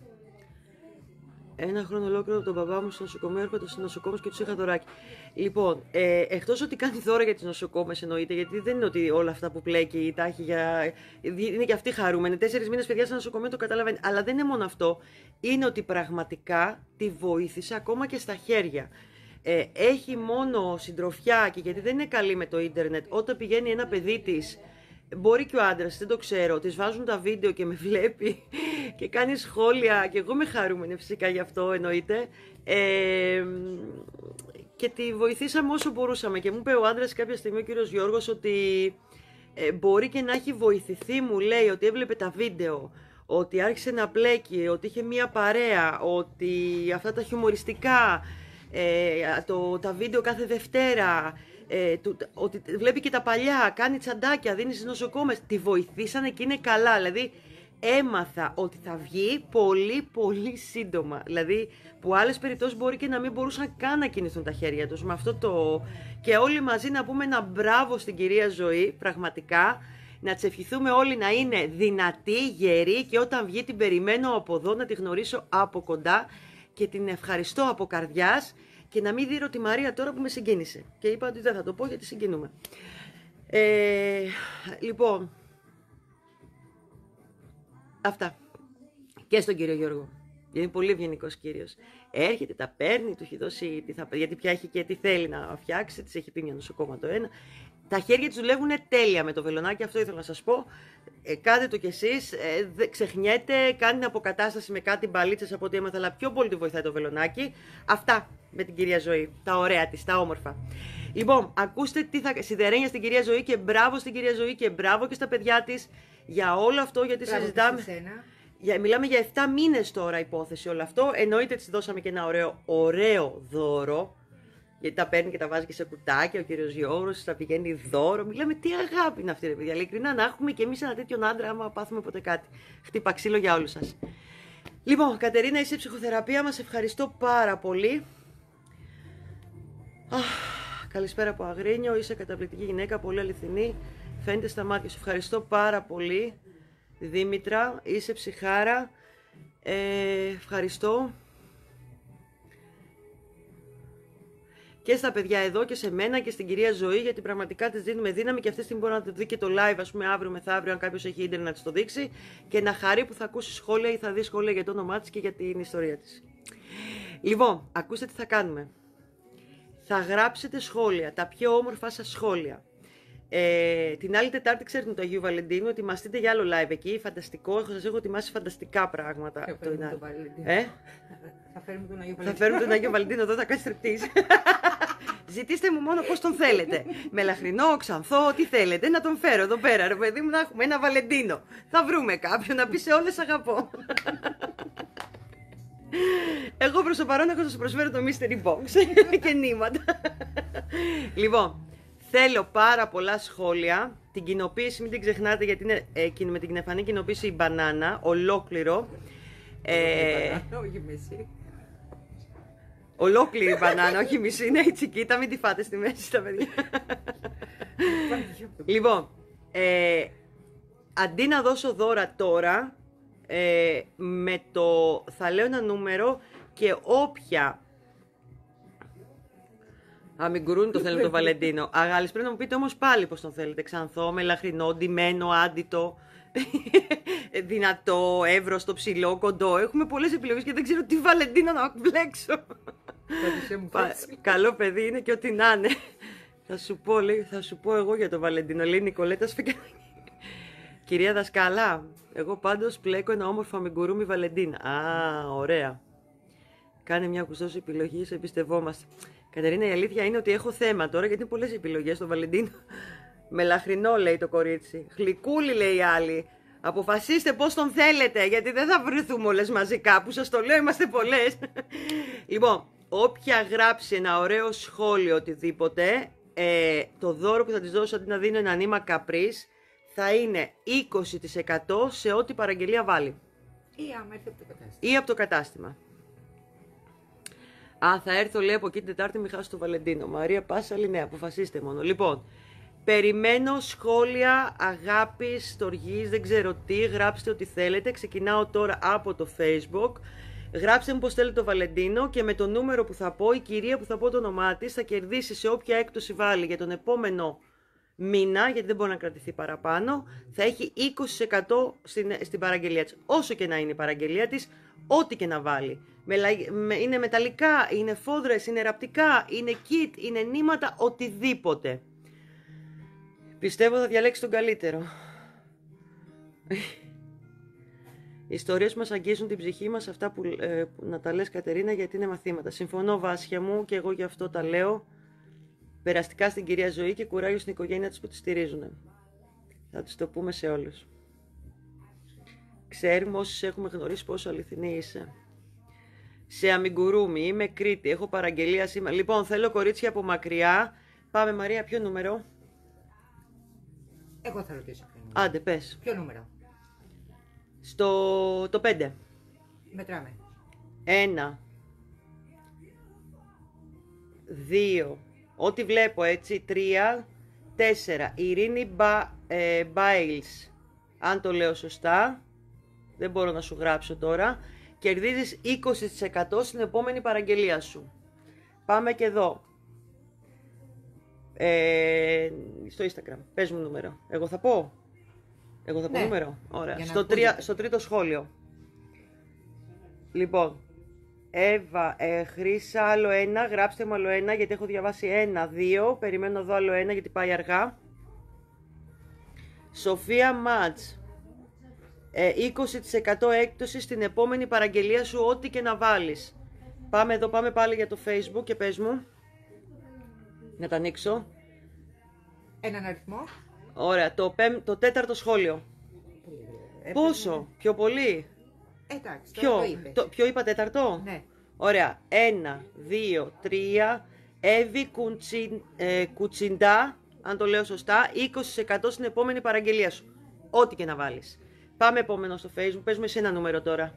Ένα χρόνο ολόκληρο τον μπαμπά μου στο νοσοκομείο, έρχονται στους νοσοκόμες και τους είχα δωράκι. Λοιπόν, ε, εκτός ότι κάνει δώρα για τις νοσοκόμες εννοείται, γιατί δεν είναι ότι όλα αυτά που πλέκει τα έχει για. Είναι και αυτή χαρούμενη. Τέσσερις μήνες παιδιά στο νοσοκομείο το καταλαβαίνει. Αλλά δεν είναι μόνο αυτό. Είναι ότι πραγματικά τη βοήθησε ακόμα και στα χέρια. Ε, έχει μόνο συντροφιά και γιατί δεν είναι καλή με το ίντερνετ, όταν πηγαίνει ένα παιδί της. Μπορεί και ο άντρας, δεν το ξέρω, της βάζουν τα βίντεο και με βλέπει και κάνει σχόλια και εγώ είμαι χαρούμενη φυσικά γι' αυτό εννοείται ε, και τη βοηθήσαμε όσο μπορούσαμε και μου είπε ο άντρας κάποια στιγμή ο κύριος Γιώργος ότι ε, μπορεί και να έχει βοηθηθεί, μου λέει, ότι έβλεπε τα βίντεο, ότι άρχισε να πλέκει, ότι είχε μία παρέα, ότι αυτά τα χιουμοριστικά, ε, το, τα βίντεο κάθε Δευτέρα, Ε, του, ότι βλέπει και τα παλιά, κάνει τσαντάκια, δίνει στις νοσοκόμες, τη βοηθήσανε και είναι καλά. Δηλαδή έμαθα ότι θα βγει πολύ πολύ σύντομα. Δηλαδή που άλλες περιπτώσεις μπορεί και να μην μπορούσαν καν να κινηθούν τα χέρια τους με αυτό το... Και όλοι μαζί να πούμε ένα μπράβο στην κυρία Ζωή, πραγματικά. Να της ευχηθούμε όλοι να είναι δυνατοί, γεροί και όταν βγει την περιμένω από εδώ να τη γνωρίσω από κοντά και την ευχαριστώ από καρδιάς. Και να μην δείρω τη Μαρία τώρα που με συγκίνησε. Και είπα ότι δεν θα το πω γιατί συγκινούμε. Ε, λοιπόν. Αυτά. Και στον κύριο Γιώργο. Είναι πολύ ευγενικός κύριος. Έρχεται, τα παίρνει, του έχει δώσει. Τι θα, γιατί πια έχει και τι θέλει να φτιάξει, της έχει πει μια νοσοκόμα το ένα. Τα χέρια της δουλεύουν τέλεια με το βελονάκι, αυτό ήθελα να σας πω. Ε, κάντε το κι εσείς, ε, δε, ξεχνιέται, κάνει την αποκατάσταση με κάτι μπαλίτσες από ό,τι έμαθα, αλλά πιο πολύ τη βοηθάει το βελονάκι. Αυτά με την κυρία Ζωή, τα ωραία της, τα όμορφα. Λοιπόν, ακούστε τι θα. Σιδερένια στην κυρία Ζωή και μπράβο στην κυρία Ζωή και μπράβο και στα παιδιά της για όλο αυτό, γιατί Μπράβο συζητάμε. και σε σένα. Για, μιλάμε για επτά μήνες τώρα υπόθεση όλο αυτό. Εννοείται της δώσαμε και ένα ωραίο, ωραίο δώρο. Γιατί τα παίρνει και τα βάζει και σε κουτάκια. Ο κύριος Γιώργος τα πηγαίνει δώρο. Μιλάμε τι αγάπη είναι αυτή, ρε παιδιά. Ειλικρινά να έχουμε και εμείς ένα τέτοιον άντρα, άμα πάθουμε ποτέ κάτι. Χτύπα ξύλο για όλους σας. Λοιπόν, Κατερίνα, είσαι ψυχοθεραπεία μας. Ευχαριστώ πάρα πολύ. Αχ, καλησπέρα από Αγρίνιο. Είσαι καταπληκτική γυναίκα, πολύ αληθινή. Φαίνεται στα μάτια σου. Ευχαριστώ πάρα πολύ. Δήμητρα, είσαι ψυχάρα. Ε, ευχαριστώ. Και στα παιδιά εδώ και σε μένα και στην κυρία Ζωή, γιατί πραγματικά της δίνουμε δύναμη και αυτή τη στιγμή μπορεί να το δει και το live, ας πούμε, αύριο μεθαύριο, αν κάποιος έχει ίντερνετ να της το δείξει. Και να χαρεί που θα ακούσει σχόλια ή θα δει σχόλια για το όνομά της και για την ιστορία της. Λοιπόν, ακούστε τι θα κάνουμε. Θα γράψετε σχόλια, τα πιο όμορφα σας σχόλια. Ε, την άλλη Τετάρτη, ξέρετε, του Αγίου Βαλεντίνου, ετοιμαστείτε για άλλο live εκεί. Φανταστικό, σας έχω ετοιμάσει φανταστικά πράγματα. Θα φέρουμε τον Βαλεντίνο. Ε? Θα φέρουμε τον Αγίου Θα Βαλεντίνο. φέρουμε τον Άγιο Βαλεντίνο εδώ, θα κάνει στριπτίζ. Ζητήστε μου μόνο πώς τον θέλετε. Μελαχρινό, ξανθό, τι θέλετε, να τον φέρω εδώ πέρα. Ρε παιδί μου, να έχουμε ένα Βαλεντίνο. Θα βρούμε κάποιον να πει σε όλες αγαπώ. Εγώ προς το παρόν έχω να σας προσφέρω το mystery box και νήματα. Λοιπόν, θέλω πάρα πολλά σχόλια. Την κοινοποίηση μην την ξεχνάτε, γιατί είναι ε, με την κνεφανή κοινοποίηση η μπανάνα, ολόκληρο. Ε, Όχι μισή. Ολόκληρη μπανάνα, όχι μισή, είναι έτσι, κοίτα, μην τη φάτε στη μέση τα παιδιά. Λοιπόν, ε, αντί να δώσω δώρα τώρα, ε, με το, θα λέω ένα νούμερο και όποια... Α, μην γκουρούν το θέλει το Βαλεντίνο. Αγάλης, πρέπει να μου πείτε όμως πάλι πώς τον θέλετε. Ξανθό, μελαχρινό, ντυμένο, άντιτο, δυνατό, εύρωστο, ψηλό, κοντό. Έχουμε πολλές επιλογές και δεν ξέρω τι Βαλεντίνο να μπλέξω. Καλό παιδί είναι και ό,τι να είναι. Θα σου πω, λέει, θα σου πω εγώ για το Βαλεντίνο. Λέει Νικολέτα Σφικανάκη. Κυρία Δασκάλα, εγώ πάντως πλέκω ένα όμορφο με γκουρούμι Βαλεντίνα. Α, ωραία. Κάνε μια κουστός επιλογή, σε εμπιστευόμαστε. Κατερίνα, η αλήθεια είναι ότι έχω θέμα τώρα, γιατί είναι πολλές επιλογές στο Βαλεντίνο. Μελαχρινό, λέει το κορίτσι. Γλυκούλη, λέει η άλλη. Αποφασίστε πώς τον θέλετε, γιατί δεν θα βρεθούμε όλες μαζί κάπου. Σας το λέω, είμαστε πολλές. Λοιπόν, όποια γράψει ένα ωραίο σχόλιο, οτιδήποτε, ε, το δώρο που θα της δώσω αντί να δίνω ένα νήμα καπρίς, θα είναι είκοσι τοις εκατό σε ό,τι παραγγελία βάλει. Ή άμα έρθει από το κατάστημα. Ή από το κατάστημα. Α, θα έρθω, λέει, από εκεί την Τετάρτη, μη χάσω το Βαλεντίνο. Μαρία Πάσαλη, ναι, αποφασίστε μόνο. Λοιπόν, περιμένω σχόλια αγάπης, στοργής, δεν ξέρω τι, γράψτε ό,τι θέλετε. Ξεκινάω τώρα από το Facebook. Γράψτε μου πώς θέλετε το Βαλεντίνο και με το νούμερο που θα πω, η κυρία που θα πω το όνομά της θα κερδίσει σε όποια έκπτωση βάλει για τον επόμενο μήνα, γιατί δεν μπορεί να κρατηθεί παραπάνω, θα έχει είκοσι τοις εκατό στην, στην παραγγελία της. Όσο και να είναι η παραγγελία της, ό,τι και να βάλει. Είναι μεταλλικά, είναι φόδρες, είναι ραπτικά, είναι kit, είναι νήματα, οτιδήποτε. Πιστεύω θα διαλέξει τον καλύτερο. Οι ιστορίες μας αγγίζουν την ψυχή μας, αυτά που, ε, που να τα λες, Κατερίνα, γιατί είναι μαθήματα. Συμφωνώ, Βάσια μου, και εγώ γι' αυτό τα λέω. Περαστικά στην κυρία Ζωή και κουράγιο στην οικογένεια της που τη στηρίζουν. Θα τους το πούμε σε όλους. Ξέρουμε όσους έχουμε γνωρίσει πόσο αληθινή είσαι. Σε αμιγκουρούμι, είμαι Κρήτη, έχω παραγγελία σήμερα. Λοιπόν, θέλω κορίτσια από μακριά. Πάμε, Μαρία, ποιο νούμερο? Εγώ θα ρωτήσω ποιο νούμερο. Άντε, πες. Ποιο νούμερο? Στο το πέντε. Μετράμε. Ένα. Δύο. Ό,τι βλέπω, έτσι. Τρία. Τέσσερα. Ειρήνη Μπα, ε, Μπάιλς. Αν το λέω σωστά. Δεν μπορώ να σου γράψω τώρα. Κερδίζεις είκοσι τοις εκατό στην επόμενη παραγγελία σου. Πάμε και εδώ. Ε, στο Instagram. Πες μου νούμερο. Εγώ θα πω. Εγώ θα πω Ναι. νούμερο. Ωραία. Για να Στο, τρία, ακούγεται. στο τρίτο σχόλιο. Λοιπόν, Εύα, ε, Χρύσα, άλλο ένα. Γράψτε μου άλλο ένα, γιατί έχω διαβάσει ένα, δύο. Περιμένω να δω άλλο ένα, γιατί πάει αργά. Σοφία Μάτς. Ε, είκοσι τοις εκατό έκπτωση στην επόμενη παραγγελία σου, ό,τι και να βάλεις. Πάμε εδώ, πάμε πάλι για το Facebook και πες μου. Να τα ανοίξω. Έναν αριθμό. Ωραία, το, πέμ, το τέταρτο σχόλιο. Ε, Πόσο, πιο πολύ. Εντάξει, Ποιο, τώρα το είπες. το, ποιο είπα τέταρτο. Ναι. Ωραία, ένα, δύο, τρία. Εύη κουτσι, ε, Κουτσιντά, αν το λέω σωστά, είκοσι τοις εκατό στην επόμενη παραγγελία σου. Ό,τι και να βάλεις. Πάμε επόμενο στο Facebook, πες μου εσύ ένα νούμερο τώρα.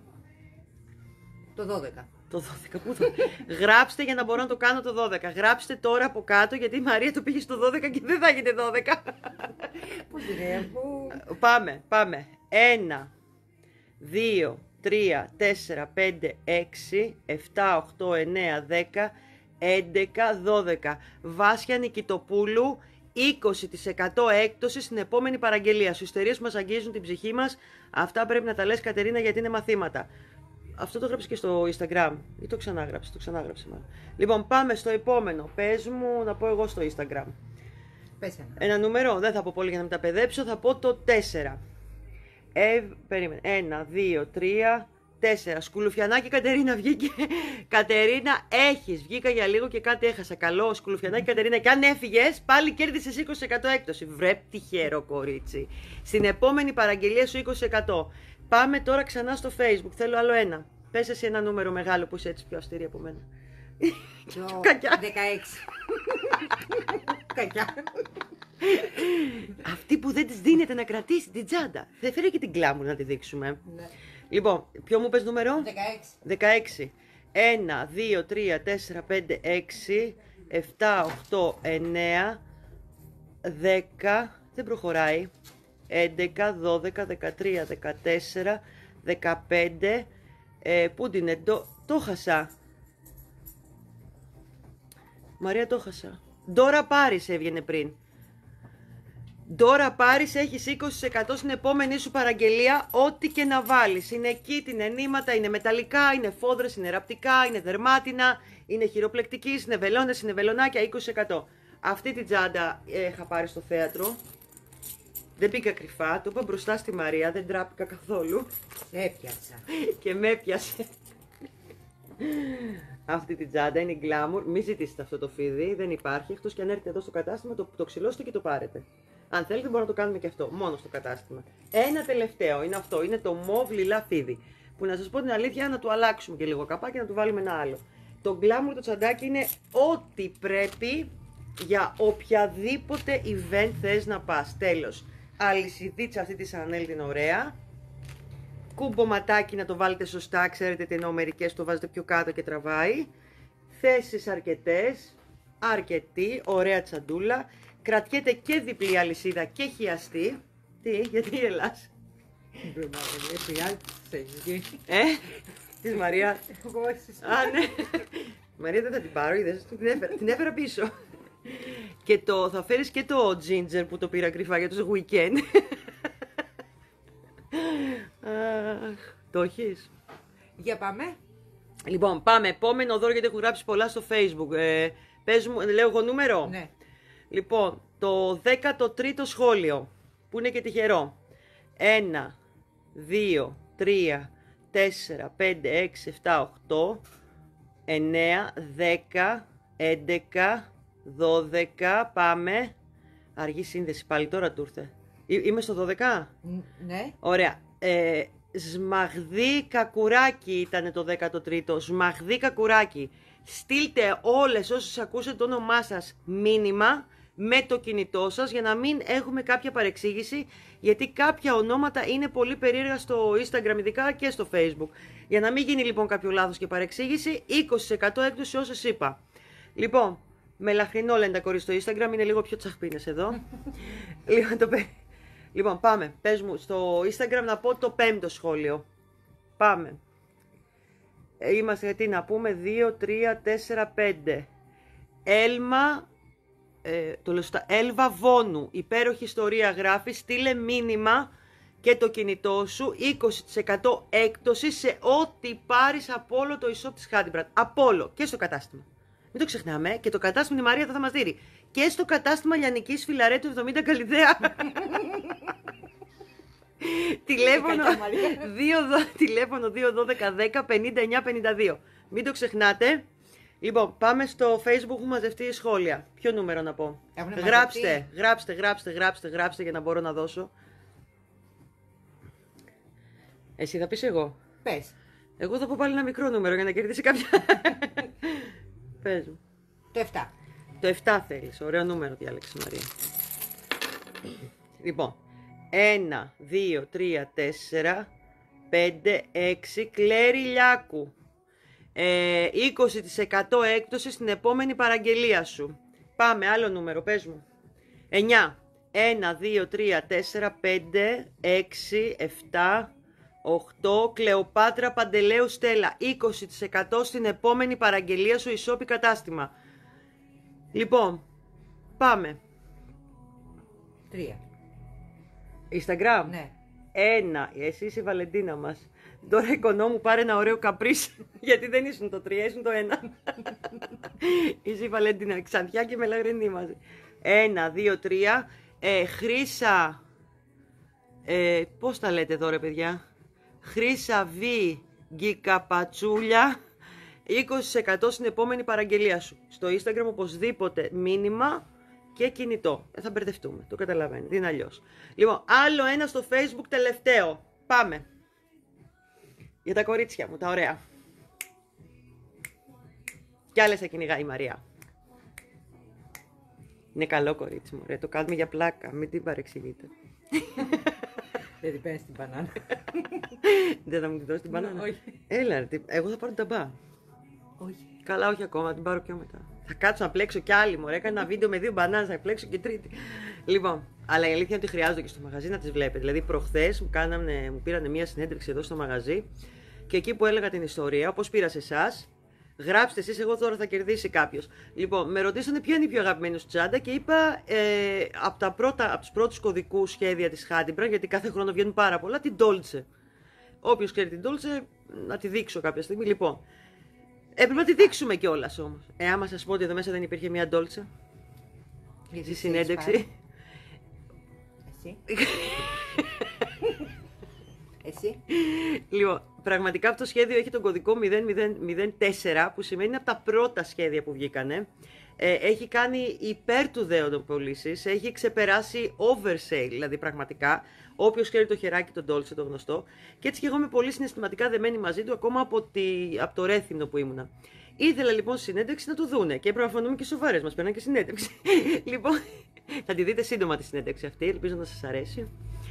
Το δώδεκα. Το δώδεκα, πού το... Γράψτε για να μπορώ να το κάνω το δώδεκα. Γράψτε τώρα από κάτω, γιατί η Μαρία το πήγε στο δώδεκα και δεν θα έγινε δώδεκα. Πώς είναι, αφού... Πάμε, πάμε. Ένα, δύο, τρία, τέσσερα, πέντε, έξι, επτά, οκτώ, εννέα, δέκα, έντεκα, δώδεκα. Βάσια Νικητοπούλου, είκοσι τοις εκατό έκπτωση στην επόμενη παραγγελία σου. Ιστερίες που μας αγγίζουν την ψυχή μας. Αυτά πρέπει να τα λες, Κατερίνα, γιατί είναι μαθήματα. Αυτό το έγραψε και στο Instagram. Ή το ξανάγραψε, το ξανάγραψε μάλλον. Λοιπόν, πάμε στο επόμενο. Πες μου να πω εγώ στο Instagram. Πες ένα. Ένα νούμερο, δεν θα πω πολύ για να μην τα παιδέψω, θα πω το τέσσερα. Ε, περίμενε. ένα, δύο, τρία, τέσσερα. Σκουλουφιανάκι Κατερίνα βγήκε. Κατερίνα, έχεις. Βγήκα για λίγο και κάτι έχασα. Καλό, Σκουλουφιανάκι Κατερίνα. Και αν έφυγες, πάλι κέρδισες είκοσι τοις εκατό έκπτωση. Βρε τυχερό κορίτσι. Στην επόμενη παραγγελία σου είκοσι τοις εκατό. Πάμε τώρα ξανά στο Facebook. Θέλω άλλο ένα. Πες εσύ ένα νούμερο μεγάλο που είσαι έτσι πιο αυστηρή από μένα. Το Κακιά. δεκαέξι. Κακιά. Αυτή που δεν της δίνεται να κρατήσει την τσάντα. Θα φέρει και την κλάμου να τη δείξουμε. Ναι. Λοιπόν, ποιο μου πες νούμερο? δεκαέξι. δεκαέξι. ένα, δύο, τρία, τέσσερα, πέντε, έξι, επτά, οκτώ, εννέα, δέκα. Δεν προχωράει. έντεκα, δώδεκα, δεκατρία, δεκατέσσερα, δεκαπέντε. Ε, πού την είναι, το, το χάσα. Μαρία, το χάσα. Ντόρα Πάρης έβγαινε πριν. Ντόρα Πάρης, έχεις είκοσι τοις εκατό στην επόμενη σου παραγγελία, ό,τι και να βάλεις. Είναι εκεί, είναι νήματα, είναι μεταλλικά, είναι φόδρες, είναι ραπτικά, είναι δερμάτινα, είναι χειροπλεκτικής, είναι βελόνες, είναι βελονάκια, είκοσι τοις εκατό. Αυτή την τσάντα ε, είχα πάρει στο θέατρο. Δεν πήγα κρυφά, το είπα μπροστά στη Μαρία, δεν τράπηκα καθόλου. Έπιασα. Και με έπιασε. Αυτή την τσάντα είναι η Glamour. Μην ζητήσετε αυτό το φίδι, δεν υπάρχει. Εκτός και αν έρθετε εδώ στο κατάστημα, το, το ξυλώσετε και το πάρετε. Αν θέλετε, μπορούμε να το κάνουμε και αυτό, μόνο στο κατάστημα. Ένα τελευταίο είναι αυτό, είναι το μοβ λιλά φίδι. Που να σας πω την αλήθεια, να του αλλάξουμε και λίγο καπάκι και να του βάλουμε ένα άλλο. Το Glamour το τσαντάκι είναι ό,τι πρέπει για οποιαδήποτε event θες να πας. Τέλος. Αλυσιδίτσα αυτή τη Chanel την ωραία. Κουμποματάκι να το βάλετε σωστά, ξέρετε τι εννοώ, μερικές το βάζετε πιο κάτω και τραβάει. Θέσεις αρκετές, αρκετή, ωραία τσαντούλα. Κρατιέται και διπλή αλυσίδα και χιαστή. Τι, γιατί γελάς? Ε, της Μαρία. Εγώ εσύ. Α, ναι. Μαρία δεν θα την πάρω, είδες, την έφερα, την έφερα πίσω. Και το, θα φέρεις και το ginger που το πήρα κρυφά για τους weekend. Αχ, το έχεις? Για πάμε. Λοιπόν, πάμε. Επόμενο δώρο, γιατί έχω γράψει πολλά στο Facebook. Ε, πες μου, λέω εγώ νούμερο. Ναι. Λοιπόν, το δέκατο τρίτο σχόλιο, που είναι και τυχερό. ένα, δύο, τρία, τέσσερα, πέντε, έξι, επτά, οκτώ, εννέα, δέκα, έντεκα, δώδεκα, πάμε. Αργή σύνδεση πάλι, τώρα του ήρθε. Εί- Είμαι στο δώδεκα. Ν- Ναι. Ωραία. Ε, Σμαγδί Κακουράκι ήταν το δέκατο τρίτο. Σμαγδί Κακουράκι. Στείλτε όλες όσες ακούσετε το όνομά σας μήνυμα με το κινητό σας για να μην έχουμε κάποια παρεξήγηση, γιατί κάποια ονόματα είναι πολύ περίεργα στο Instagram ειδικά και στο Facebook. Για να μην γίνει λοιπόν κάποιο λάθος και παρεξήγηση, είκοσι τοις εκατό έκπτωση όσες είπα. Λοιπόν, με λαχρινό λένε τα κορίτσια στο Instagram, είναι λίγο πιο τσαχπίνες εδώ. Λοιπόν, το πέ- λοιπόν, πάμε. Πες μου στο Instagram να πω το πέμπτο σχόλιο. Πάμε. Ε, Είμαστε, τι να πούμε, δύο, τρία, τέσσερα, πέντε. Έλμα ε, το λέω σωστά, Έλβα Βόνου, υπέροχη ιστορία γράφει, στείλε μήνυμα και το κινητό σου, είκοσι τοις εκατό έκπτωση σε ό,τι πάρεις από όλο το e-shop της Handbrand. Από όλο και στο κατάστημα. Μην το ξεχνάμε, και το κατάστημα η Μαρία θα, θα μας δίνει. Και στο κατάστημα Λιανικής Φιλαρέτου εβδομήντα Καλυδέα. Τηλέφωνο τηλέφωνο δύο δώδεκα δέκα πενήντα εννιά πενήντα δύο. Μην το ξεχνάτε. Λοιπόν, πάμε στο Facebook που μαζευτεί σχόλια. Ποιο νούμερο να πω? Γράψτε, γράψτε, γράψτε, γράψτε, γράψτε για να μπορώ να δώσω. Εσύ θα πεις εγώ? Πες. Εγώ θα πω πάλι ένα μικρό νούμερο για να κερδίσει κάποια. Πες μου. Το επτά. Το επτά θέλεις. Ωραίο νούμερο διάλεξε Μαρία. Λοιπόν. ένα, δύο, τρία, τέσσερα, πέντε, έξι. Κλέρι Λιάκου. Ε, είκοσι τοις εκατό έκπτωση στην επόμενη παραγγελία σου. Πάμε, άλλο νούμερο, πες μου. εννιά. ένα, δύο, τρία, τέσσερα, πέντε, έξι, επτά, οκτώ. Κλεοπάτρα Παντελαίου Στέλλα. είκοσι τοις εκατό στην επόμενη παραγγελία σου, e-shop κατάστημα. Λοιπόν, πάμε. Τρία. Instagram. Ναι. Ένα. Εσύ είσαι η Βαλεντίνα μας. Τώρα οικονόμου πάρε ένα ωραίο καπρίσ. Γιατί δεν ήσουν το τρία, ήσουν το ένα. Είσαι η Βαλεντίνα. Ξανθιά και μελαγρινή μαζί. Ένα, δύο, τρία. Ε, Χρύσα. Ε, πώς τα λέτε εδώ ρε παιδιά? Χρύσα Β. Γκικαπατσούλια. είκοσι τοις εκατό στην επόμενη παραγγελία σου. Στο Instagram οπωσδήποτε μήνυμα και κινητό. Ε, θα μπερδευτούμε. Το καταλαβαίνετε. Είναι αλλιώς. Λοιπόν, άλλο ένα στο Facebook τελευταίο. Πάμε. Για τα κορίτσια μου, τα ωραία. Κι άλλες θα κυνηγάει η Μαρία. Είναι καλό κορίτσι μου, ρε. Το κάνουμε για πλάκα. Μην την παρεξηγείτε. Δεν την παίρνεις την μπανάνα. Δεν θα μου τη δώσει την μπανάνα? Όχι. Έλα, ρε, εγώ θα πάρω την ταμπά. Όχι. Καλά, όχι ακόμα, θα την πάρω πιο μετά. Θα κάτσω να πλέξω κι άλλη, μωρέ. Έκανα ένα βίντεο με δύο μπανάνες, θα πλέξω και τρίτη. Λοιπόν, αλλά η αλήθεια είναι ότι χρειάζονται και στο μαγαζί να τις βλέπετε. Δηλαδή, προχθές μου, κάνανε, μου πήρανε μία συνέντευξη εδώ στο μαγαζί και εκεί που έλεγα την ιστορία, όπως πήρα σε εσάς, γράψτε εσείς, εγώ τώρα θα κερδίσει κάποιος. Λοιπόν, με ρωτήσανε ποια είναι η πιο αγαπημένη σου τσάντα και είπα ε, από, τα πρώτα, από τους πρώτους κωδικούς σχέδια της Handbrand, γιατί κάθε χρόνο βγαίνουν πάρα πολλά, την Dolce. Όποιος ξέρει την Dolce, να τη δείξω κάποια στιγμή. Λοιπόν, έπρεπε να τη δείξουμε κιόλας όμως. Ε, άμα σας πω ότι εδώ μέσα δεν υπήρχε μια Dolce στη συνέντευξη. Εσύ. Εσύ. Λοιπόν, πραγματικά αυτό το σχέδιο έχει τον κωδικό μηδέν μηδέν μηδέν τέσσερα, που σημαίνει από τα πρώτα σχέδια που βγήκανε. Ε, έχει κάνει υπέρ του δέοντο πωλήσεις, έχει ξεπεράσει oversale, δηλαδή πραγματικά. Όποιος ξέρει το χεράκι, τον Dolce, το γνωστό. Και έτσι και εγώ είμαι πολύ συναισθηματικά δεμένη μαζί του, ακόμα από, τη, από το Ρέθυμνο που ήμουνα. Ήθελα λοιπόν συνέντευξη να το δούνε και έπρεπε να φανούμε και σοβαρές, μας παίρναν και συνέντευξη. Λοιπόν, θα τη δείτε σύντομα τη συνέντευξη αυτή, ελπίζω να σας αρέσει.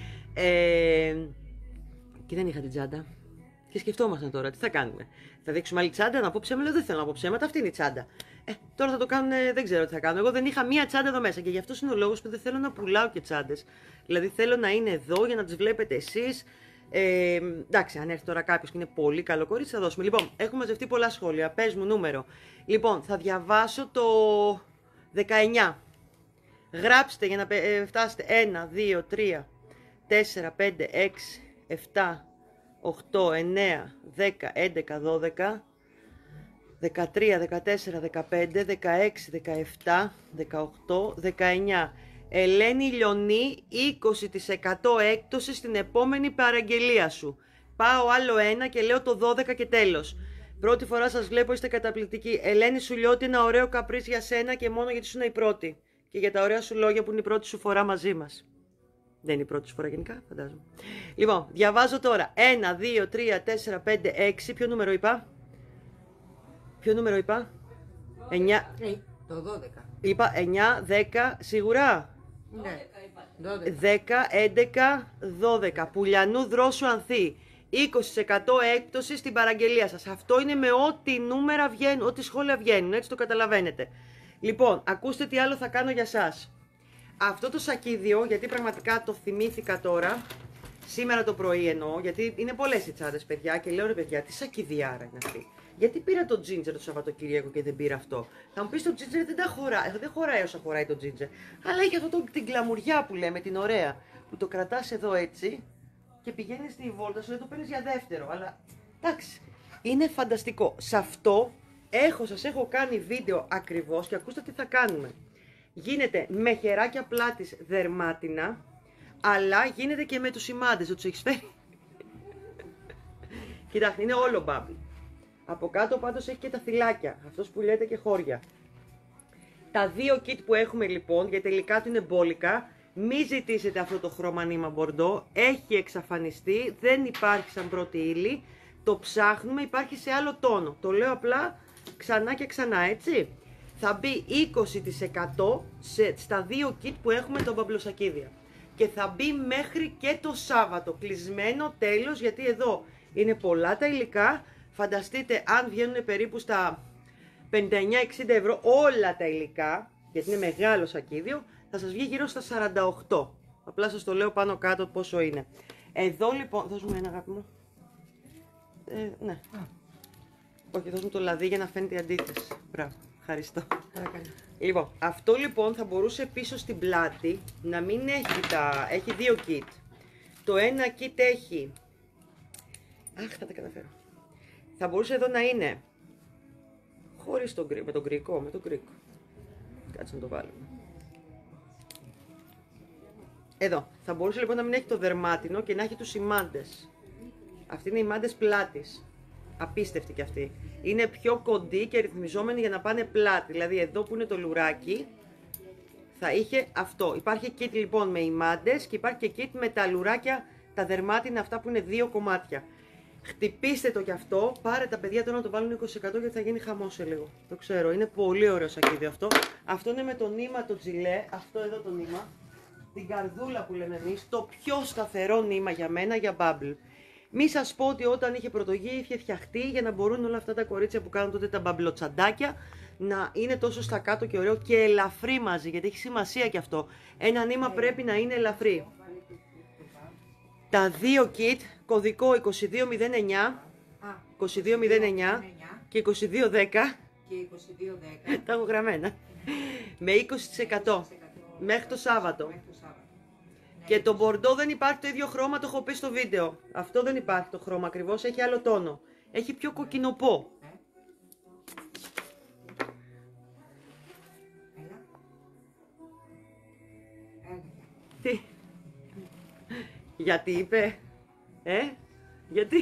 Ε, και δεν είχα την τσάντα. Και σκεφτόμασταν τώρα, τι θα κάνουμε. Θα δείξουμε άλλη τσάντα, να πω ψέματα, λέω δεν θέλω να πω ψέματα, αυτή είναι η τσάντα. Ε, τώρα θα το κάνουν, δεν ξέρω τι θα κάνω. Εγώ δεν είχα μία τσάντα εδώ μέσα και γι' αυτό είναι ο λόγος που δεν θέλω να πουλάω και τσάντες. Δηλαδή θέλω να είναι εδώ για να τις βλέπετε εσείς. Ε, εντάξει, αν έρθει τώρα κάποιος και είναι πολύ καλό κορίτσι, θα δώσουμε. Λοιπόν, έχουμε μαζευτεί πολλά σχόλια. Πες μου νούμερο. Λοιπόν, θα διαβάσω το δεκαεννιά. Γράψτε για να φτάσετε ένα, δύο, τρία, τέσσερα, πέντε, έξι, επτά, οκτώ, εννέα, δέκα, έντεκα, δώδεκα, δεκατρία, δεκατέσσερα, δεκαπέντε, δεκαέξι, δεκαεπτά, δεκαοκτώ, δεκαεννιά. Ελένη Λιονή, είκοσι τοις εκατό έκπτωση στην επόμενη παραγγελία σου. Πάω άλλο ένα και λέω το δώδεκα και τέλος. Πρώτη φορά σας βλέπω, είστε καταπληκτικοί. Ελένη, σου λέω ότι ένα ωραίο καπρίς για σένα και μόνο γιατί σου είναι η πρώτη. Και για τα ωραία σου λόγια που είναι η πρώτη σου φορά μαζί μας. Δεν είναι η πρώτη σου φορά γενικά, φαντάζομαι. Λοιπόν, διαβάζω τώρα. ένα, δύο, τρία, τέσσερα, πέντε, έξι. Ποιο νούμερο είπα? Ποιο νούμερο είπα? εννιά. Ε, το δώδεκα. Είπα εννιά, δέκα, σίγουρα. Ναι. δώδεκα. δέκα, έντεκα, δώδεκα. Πουλιανού Δρόσου Ανθή. είκοσι τοις εκατό έκπτωση στην παραγγελία σας. Αυτό είναι με ό,τι νούμερα βγαίνουν, ό,τι σχόλια βγαίνουν. Έτσι το καταλαβαίνετε. Λοιπόν, ακούστε τι άλλο θα κάνω για σας. Αυτό το σακίδιο, γιατί πραγματικά το θυμήθηκα τώρα, σήμερα το πρωί εννοώ, γιατί είναι πολλές οι τσάντες, παιδιά, και λέω ρε παιδιά, τι σακιδιάρα είναι αυτή. Γιατί πήρα το ginger το Σαββατοκύριακο και δεν πήρα αυτό. Θα μου πεις το ginger δεν τα χωράει, δεν χωράει όσα χωράει το ginger. Αλλά έχει αυτό το, την κλαμουριά που λέμε, την ωραία. Που το κρατάς εδώ έτσι και πηγαίνεις στη βόλτα σου, δεν το παίρνεις για δεύτερο. Αλλά εντάξει, είναι φανταστικό. Σε αυτό έχω, σας έχω κάνει βίντεο ακριβώς και ακούστε τι θα κάνουμε. Γίνεται με χεράκια πλάτης δερμάτινα, αλλά γίνεται και με τους σημάντες. Δεν τους έχεις φέρει? Κοιτάξτε, είναι όλο bubble. Από κάτω πάντως έχει και τα θυλάκια, αυτός που λέτε και χώρια. Τα δύο kit που έχουμε λοιπόν, γιατί τελικά του είναι μπόλικα, μη ζητήσετε αυτό το χρώμα νήμα μπορντό, έχει εξαφανιστεί, δεν υπάρχει σαν πρώτη ύλη, το ψάχνουμε, υπάρχει σε άλλο τόνο. Το λέω απλά ξανά και ξανά, έτσι. Θα μπει είκοσι τοις εκατό σε, στα δύο kit που έχουμε το μπαμπλοσακίδια. Και θα μπει μέχρι και το Σάββατο, κλεισμένο τέλος, γιατί εδώ είναι πολλά τα υλικά. Φανταστείτε αν βγαίνουν περίπου στα πενήντα εννιά εξήντα ευρώ όλα τα υλικά, γιατί είναι μεγάλο σακίδιο, θα σας βγει γύρω στα σαράντα οκτώ. Απλά σας το λέω πάνω κάτω πόσο είναι. Εδώ λοιπόν, δώσ' μου ένα αγάπη μου. Ε, ναι. Α. Όχι, δώσ' μου το λαδί για να φαίνεται η αντίθεση. Μπράβο, ευχαριστώ. Παρακαλώ. Λοιπόν, αυτό λοιπόν θα μπορούσε πίσω στην πλάτη να μην έχει τα... Έχει δύο kit. Το ένα kit έχει... Αχ, θα τα καταφέρω. Θα μπορούσε εδώ να είναι χωρίς τον γκρι, με τον γκρικό, με τον γκρικό. Κάτσε να το βάλουμε. Εδώ. Θα μπορούσε λοιπόν να μην έχει το δερμάτινο και να έχει τους σημάντες. Αυτή είναι οι μάντες πλάτης. Απίστευτη κι αυτή. Είναι πιο κοντή και ρυθμιζόμενη για να πάνε πλάτη. Δηλαδή εδώ που είναι το λουράκι θα είχε αυτό. Υπάρχει kit λοιπόν με οι μάντες και υπάρχει και kit με τα λουράκια, τα δερμάτινα αυτά που είναι δύο κομμάτια. Χτυπήστε το κι αυτό, πάρε τα παιδιά τώρα να το βάλουν είκοσι τοις εκατό γιατί θα γίνει χαμός σε λίγο. Το ξέρω, είναι πολύ ωραίο σακίδιο αυτό. Αυτό είναι με το νήμα το τζιλέ, αυτό εδώ το νήμα. Την καρδούλα που λέμε εμείς, το πιο σταθερό νήμα για μένα για bubble. Μη σας πω ότι όταν είχε πρωτογεί είχε φτιαχτεί για να μπορούν όλα αυτά τα κορίτσια που κάνουν τότε τα μπαμπλοτσαντάκια να είναι τόσο στα κάτω και ωραίο και ελαφρύ μαζί, γιατί έχει σημασία κι αυτό. Ένα νήμα πρέπει να είναι ελαφρύ. Τα δύο kit, κωδικό είκοσι δύο μηδέν εννιά, είκοσι δύο μηδέν εννιά και είκοσι δύο δέκα, και είκοσι δύο δέκα. τα έχω γραμμένα, με είκοσι τοις εκατό μέχρι το Σάββατο. Μέχρι το Σάββατο. Και το μπορντό δεν υπάρχει το ίδιο χρώμα, το έχω πει στο βίντεο. Αυτό δεν υπάρχει το χρώμα ακριβώς, έχει άλλο τόνο. Έχει πιο κοκκινοπό. Τι? Γιατί είπε, ε, γιατί,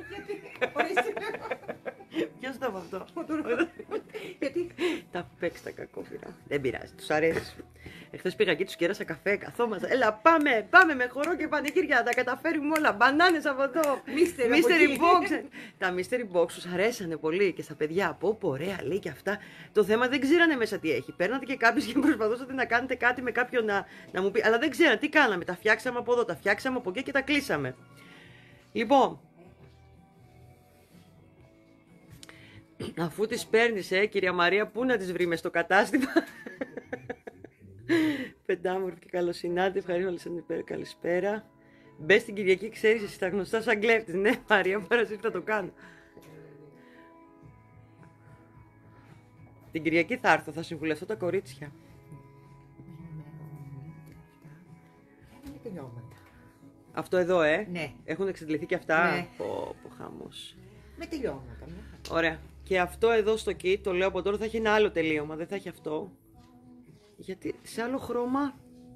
ποιος το είπε αυτό, Γιατί τα παίξει τα κακόφυρα, δεν πειράζει, τους αρέσει. Εχθές πήγα εκεί, τους κέρασα καφέ, καθόμαστε, έλα πάμε, πάμε με χορό και πανηγύρια, τα καταφέρουμε όλα, μπανάνες από εδώ, mystery box. Τα mystery box τους αρέσανε πολύ και στα παιδιά, από πω ωραία λέει και αυτά, το θέμα δεν ξέρανε μέσα τι έχει, παίρνατε και κάποιους και προσπαθούσατε να κάνετε κάτι με κάποιον να, να μου πει, αλλά δεν ξέρανε τι κάναμε, τα φτιάξαμε από εδώ, τα φτιάξαμε από εκεί και τα κλείσαμε. Λοιπόν, αφού τις παίρνεις, ε, κυρία Μαρία, πού να τις βρει μες στο κατάστημα. Πεντάμορφη και καλοσυνάτη, ευχαριστώ Αλεσσανδρή, καλησπέρα. Μπες την Κυριακή, ξέρεις εσύ τα γνωστά σαν κλέφτης. Ναι, Μαρία, παρασύρ θα το κάνω. Την Κυριακή θα έρθω, θα συμβουλευτώ τα κορίτσια. είναι τελειώματα. Αυτό εδώ, ε. Ναι. Έχουν εξαντληθεί και αυτά. Ναι. Πω, πω, χαμός. Με τελειώματα. Ναι. Ωραία. Και αυτό εδώ στο kit, το λέω από τώρα, θα έχει ένα άλλο τελείωμα, δεν θα έχει αυτό. Γιατί σε άλλο χρώμα...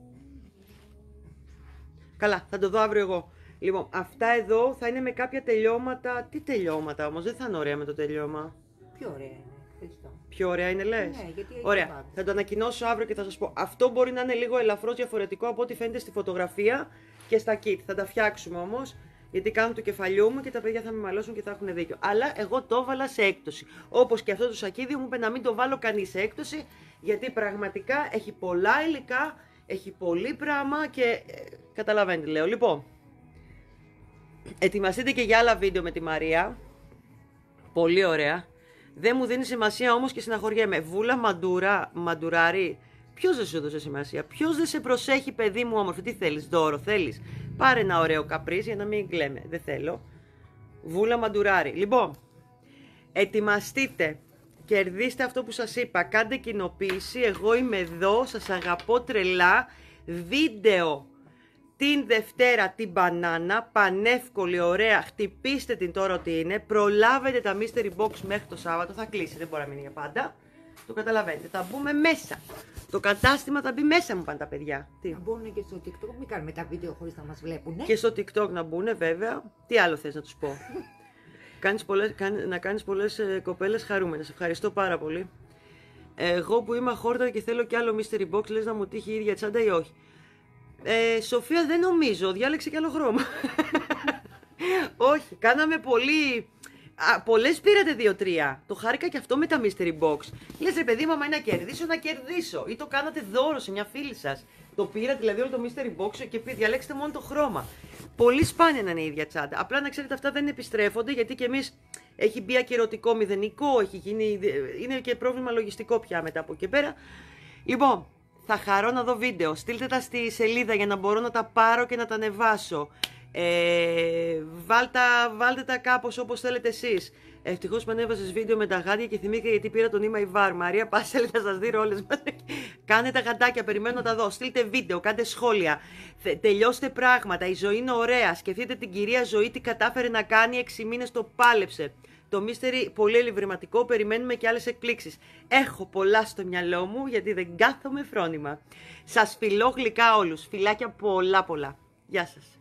Καλά, θα το δω αύριο εγώ. Λοιπόν, αυτά εδώ θα είναι με κάποια τελειώματα. Τι τελειώματα όμως, δεν θα είναι ωραία με το τελειώμα. Πιο ωραία είναι. Ευχαριστώ. Πιο ωραία είναι, λες. Ναι, γιατί έχει ωραία. πάντα. Θα το ανακοινώσω αύριο και θα σας πω. Αυτό μπορεί να είναι λίγο ελαφρώς διαφορετικό από ό,τι φαίνεται στη φωτογραφία και στα kit. Θα τα φτιάξουμε όμως, γιατί κάνω το κεφαλιού μου και τα παιδιά θα με μαλώσουν και θα έχουν δίκιο. Αλλά εγώ το έβαλα σε έκπτωση. Όπως και αυτό το σακίδιο μου είπε να μην το βάλω κανείς σε έκπτωση, γιατί πραγματικά έχει πολλά υλικά, έχει πολύ πράγμα και ε, καταλαβαίνετε, λέω. Λοιπόν, ετοιμαστείτε και για άλλα βίντεο με τη Μαρία. Πολύ ωραία. Δεν μου δίνει σημασία όμως και συναχωριέμαι. Βούλα μαντουρά, μαντουράρι. Ποιος δεν σου έδωσε σημασία, ποιος δεν σε προσέχει, παιδί μου όμορφη. Τι θέλεις, δώρο θέλεις. Πάρε ένα ωραίο καπρίζ για να μην κλαίμε. Δεν θέλω. Βούλα μαντουράρι. Λοιπόν, Ετοιμαστείτε. Κερδίστε αυτό που σας είπα. Κάντε κοινοποίηση. Εγώ είμαι εδώ. Σας αγαπώ τρελά. Βίντεο την Δευτέρα την μπανάνα. Πανεύκολη, ωραία. Χτυπήστε την τώρα ότι είναι. Προλάβετε τα mystery box μέχρι το Σάββατο. Θα κλείσει. Δεν μπορεί να μείνει για πάντα. Το καταλαβαίνετε. Θα μπούμε μέσα. Το κατάστημα θα μπει μέσα, μου πάνε τα παιδιά. Τι? Να μπουν και στο TikTok. Μην κάνουμε τα βίντεο χωρίς να μας βλέπουν. Και στο TikTok να μπουν, βέβαια. Τι άλλο θες να τους πω? Κάνεις πολλές, να κάνεις πολλές ε, κοπέλες χαρούμενες. Ευχαριστώ πάρα πολύ. Εγώ που είμαι αχόρτα και θέλω κι άλλο mystery box, λες να μου τύχει η ίδια τσάντα ή όχι? Ε, Σοφία, δεν νομίζω. Διάλεξε κι άλλο χρώμα. Όχι, κάναμε πολύ... Α, πολλές πήρατε δύο-τρία. Το χάρηκα και αυτό με τα mystery box. Λες ρε παιδί μου, άμα είναι να κερδίσω, να κερδίσω. Ή το κάνατε δώρο σε μια φίλη σας. Το πήρα δηλαδή όλο το mystery box και πει διαλέξτε μόνο το χρώμα. Πολύ σπάνια να είναι η ίδια τσάντα. Απλά να ξέρετε, αυτά δεν επιστρέφονται γιατί και εμείς έχει μπει ακυρωτικό μηδενικό. Έχει γίνει, είναι και πρόβλημα λογιστικό πια μετά από εκεί πέρα. Λοιπόν, θα χαρώ να δω βίντεο. Στείλτε τα στη σελίδα για να μπορώ να τα πάρω και να τα ανεβάσω. Ε, βάλτε, βάλτε τα κάπως όπως θέλετε εσείς. Ευτυχώς με ανέβασες βίντεο με τα γάντια και θυμήθηκα γιατί πήρα τον Ήμα Ιβάρ. Μαρία, πάσε, θα σας δείρω όλες μας. Κάνε τα γαντάκια, περιμένω να τα δω. Στείλτε βίντεο, κάντε σχόλια. Τελειώστε πράγματα. Η ζωή είναι ωραία. Σκεφτείτε την κυρία Ζωή τι κατάφερε να κάνει. Έξι μήνες το πάλεψε. Το mystery πολύ ελιβρηματικό. Περιμένουμε και άλλες εκπλήξεις. Έχω πολλά στο μυαλό μου γιατί δεν κάθομαι φρόνημα. Σας φιλώ γλυκά όλους. Φιλάκια πολλά πολλά. Γεια σας.